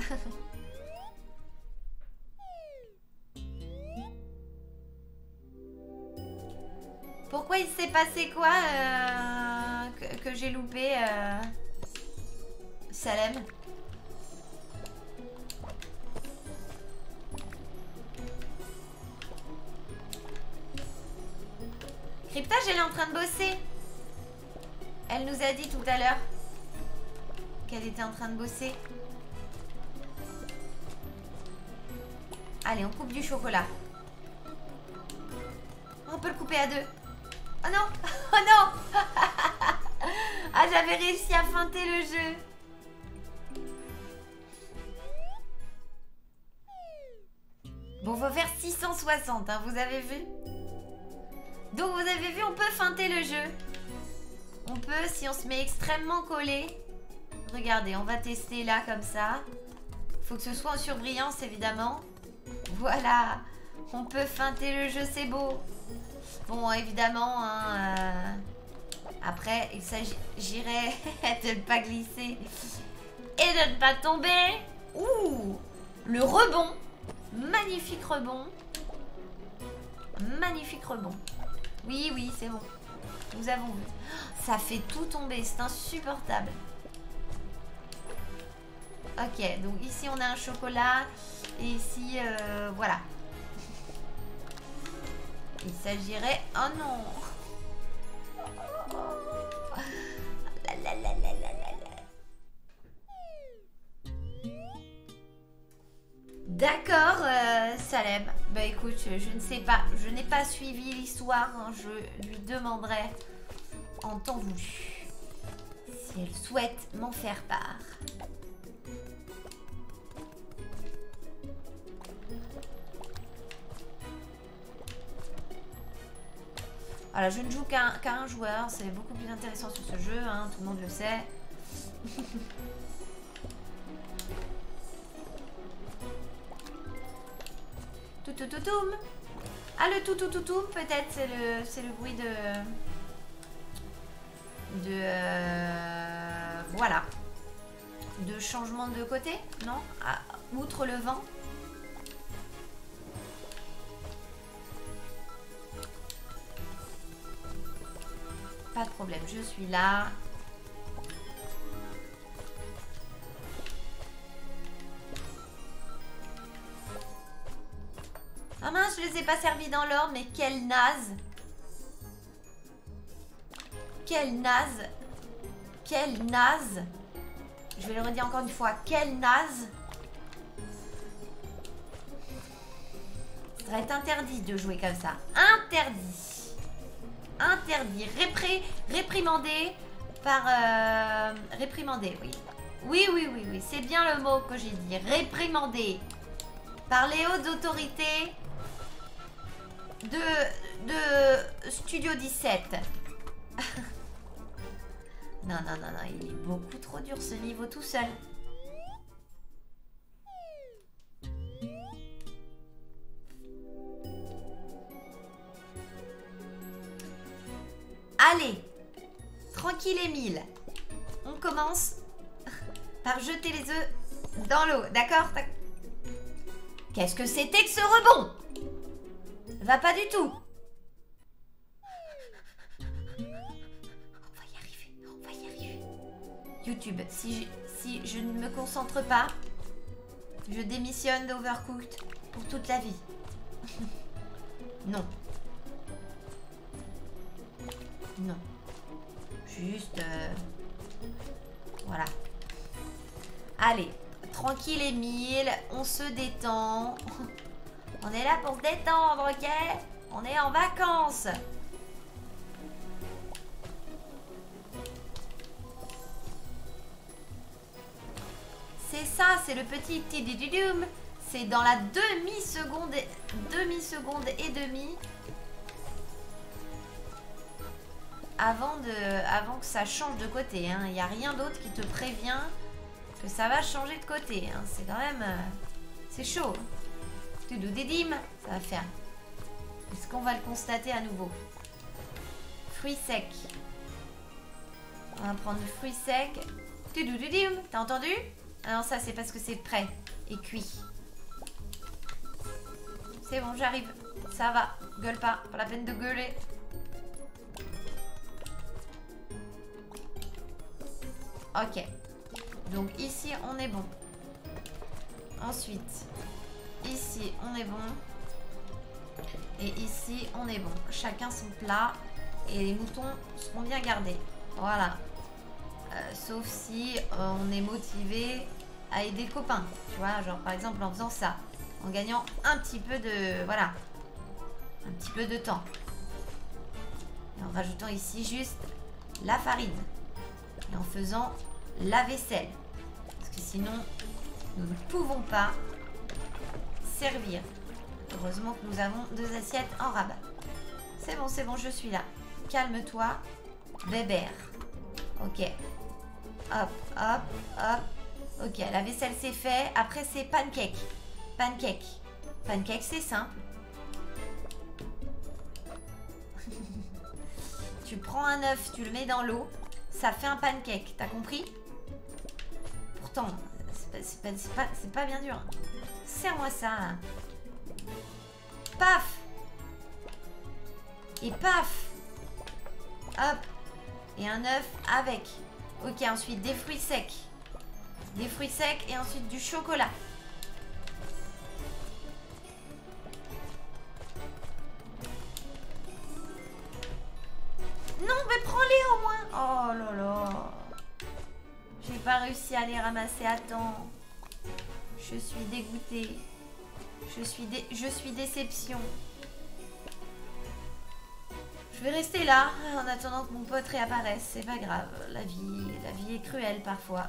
Pourquoi il s'est passé quoi que j'ai loupé Salem? Cryptage, elle est en train de bosser. Elle nous a dit tout à l'heure qu'elle était en train de bosser. Allez, on coupe du chocolat. On peut le couper à deux. Oh non! Oh non! Ah, j'avais réussi à feinter le jeu. Bon, faut faire 660, hein, vous avez vu? Donc, vous avez vu, on peut feinter le jeu. On peut, si on se met extrêmement collé. Regardez, on va tester là, comme ça. Faut que ce soit en surbrillance, évidemment. Voilà. On peut feinter le jeu, c'est beau. Bon, évidemment, hein, après, il s'agirait de ne pas glisser et de ne pas tomber. Ouh, le rebond. Magnifique rebond. Magnifique rebond. Oui, oui, c'est bon. Nous avons vu. Ça fait tout tomber, c'est insupportable. Ok, donc ici, on a un chocolat. Et ici, voilà. Il s'agirait... Oh non! D'accord, Salem. Bah écoute, je ne sais pas. Je n'ai pas suivi l'histoire. Hein. Je lui demanderai en temps voulu si elle souhaite m'en faire part. Voilà, je ne joue qu'à un joueur. C'est beaucoup plus intéressant sur ce jeu. Hein, tout le monde le sait. Toum. Ah, le toum, peut-être, c'est le bruit voilà. De changement de côté, non? Ah, outre le vent. Pas de problème, je suis là. Ah mince, je les ai pas servis dans l'ordre, mais quelle naze! Quelle naze! Quelle naze! Je vais le redire encore une fois, quelle naze! Ça va être interdit de jouer comme ça. Interdit! Interdit! Réprimandé par... réprimandé, oui. Oui, c'est bien le mot que j'ai dit. Réprimandé par les hautes autorités de Studio 17. Non, il est beaucoup trop dur ce niveau tout seul. Allez, tranquille Émile. On commence par jeter les œufs dans l'eau, d'accord? Qu'est-ce que c'était que ce rebond? Va pas du tout. On va y arriver. YouTube, si je ne me concentre pas, je démissionne d'Overcooked pour toute la vie. Non. Non. Juste... voilà. Allez. Tranquille Émile, on se détend. On est là pour se détendre, ok? On est en vacances. C'est ça, c'est le petit tidididoum. C'est dans la demi-seconde et demie. Avant que ça change de côté. Hein. Il n'y a rien d'autre qui te prévient que ça va changer de côté. Hein. C'est quand même... c'est chaud. Tudoudidim, ça va faire. Est-ce qu'on va le constater à nouveau? Fruits secs. On va prendre le fruit sec. Tudoudidim, t'as entendu? Ah non, ça c'est parce que c'est prêt et cuit. C'est bon, j'arrive. Ça va, gueule pas la peine de gueuler. Ok. Donc ici, on est bon. Ensuite, ici, on est bon. Et ici, on est bon. Chacun son plat. Et les moutons seront bien gardés. Voilà. Sauf si on est motivé à aider le copain. Tu vois, genre par exemple en faisant ça. En gagnant un petit peu de... Voilà. Un petit peu de temps. Et en rajoutant ici juste la farine. Et en faisant la vaisselle. Parce que sinon, nous ne pouvons pas servir. Heureusement que nous avons 2 assiettes en rabat. C'est bon, je suis là. Calme-toi, bébert. Ok. Hop, hop, hop. Ok, la vaisselle c'est fait. Après c'est pancake. Pancake. Pancake c'est simple. Tu prends un œuf, tu le mets dans l'eau. Ça fait un pancake, t'as compris? Pourtant, c'est pas bien dur. Serre-moi ça. Là. Paf. Et paf. Hop. Et un œuf avec. Ok, ensuite des fruits secs. Des fruits secs et ensuite du chocolat. Non, mais prends-les au moins. Oh là là. J'ai pas réussi à les ramasser à temps. Je suis dégoûtée. Je suis déception. Je vais rester là en attendant que mon pote réapparaisse. C'est pas grave. La vie est cruelle parfois.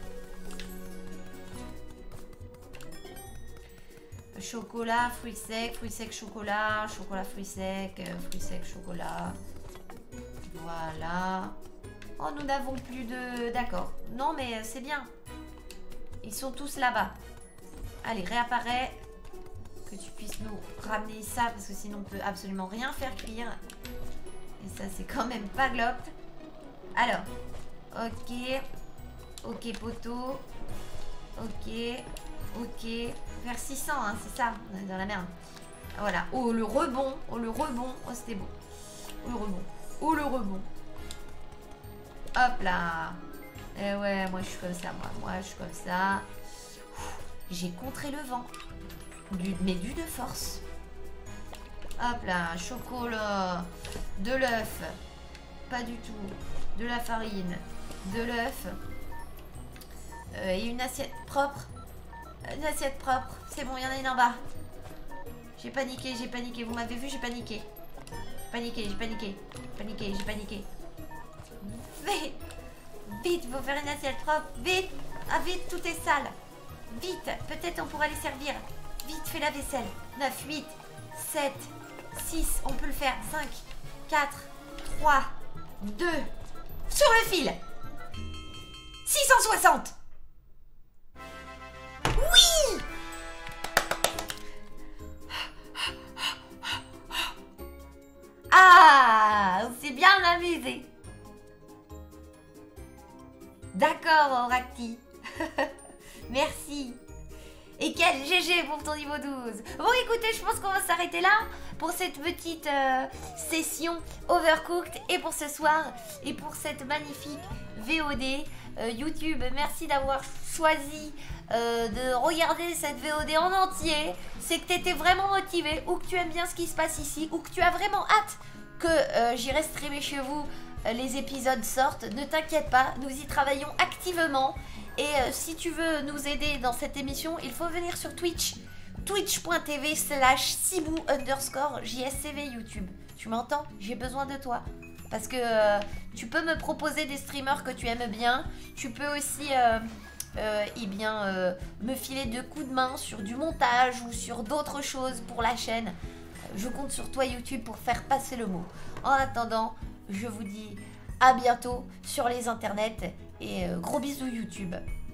Chocolat, fruits secs, chocolat, chocolat, fruits secs, chocolat. Voilà. Oh, nous n'avons plus de... D'accord. Non, mais c'est bien. Ils sont tous là-bas. Allez, réapparaît. Que tu puisses nous ramener ça, parce que sinon on peut absolument rien faire cuire. Et ça, c'est quand même pas glop. Alors, ok. Ok, poteau. Ok. Ok. Vers 600, hein, c'est ça. On est dans la merde. Voilà. Oh, le rebond. Oh, le rebond. Oh, c'était beau. Oh, le rebond. Oh, le rebond. Hop là. Eh ouais, moi, je suis comme ça, moi. Moi, je suis comme ça. J'ai contré le vent. Mais du de force. Hop là, chocolat, de l'œuf, pas du tout, de la farine, de l'œuf et une assiette propre. Une assiette propre, c'est bon, il y en a une en bas. J'ai paniqué, vous m'avez vu, j'ai paniqué. J'ai paniqué. Vite, faut faire une assiette propre, vite. Ah vite, tout est sale. Vite, peut-être on pourra les servir. Vite, fais la vaisselle. 9, 8, 7, 6, on peut le faire. 5, 4, 3, 2, sur le fil. 660. Oui! Ah, on s'est bien amusé. D'accord, Oracti. Merci. Et quel GG pour ton niveau 12. Bon, écoutez, je pense qu'on va s'arrêter là pour cette petite session Overcooked et pour ce soir et pour cette magnifique VOD. YouTube, merci d'avoir choisi de regarder cette VOD en entier. C'est que tu étais vraiment motivé ou que tu aimes bien ce qui se passe ici ou que tu as vraiment hâte que j'irai streamer chez vous, les épisodes sortent. Ne t'inquiète pas, nous y travaillons activement. Et si tu veux nous aider dans cette émission, il faut venir sur Twitch. Twitch.tv/Sibou_JSCV YouTube. Tu m'entends? J'ai besoin de toi. Parce que tu peux me proposer des streamers que tu aimes bien. Tu peux aussi me filer de coups de main sur du montage ou sur d'autres choses pour la chaîne. Je compte sur toi YouTube pour faire passer le mot. En attendant, je vous dis à bientôt sur les internets et gros bisous YouTube.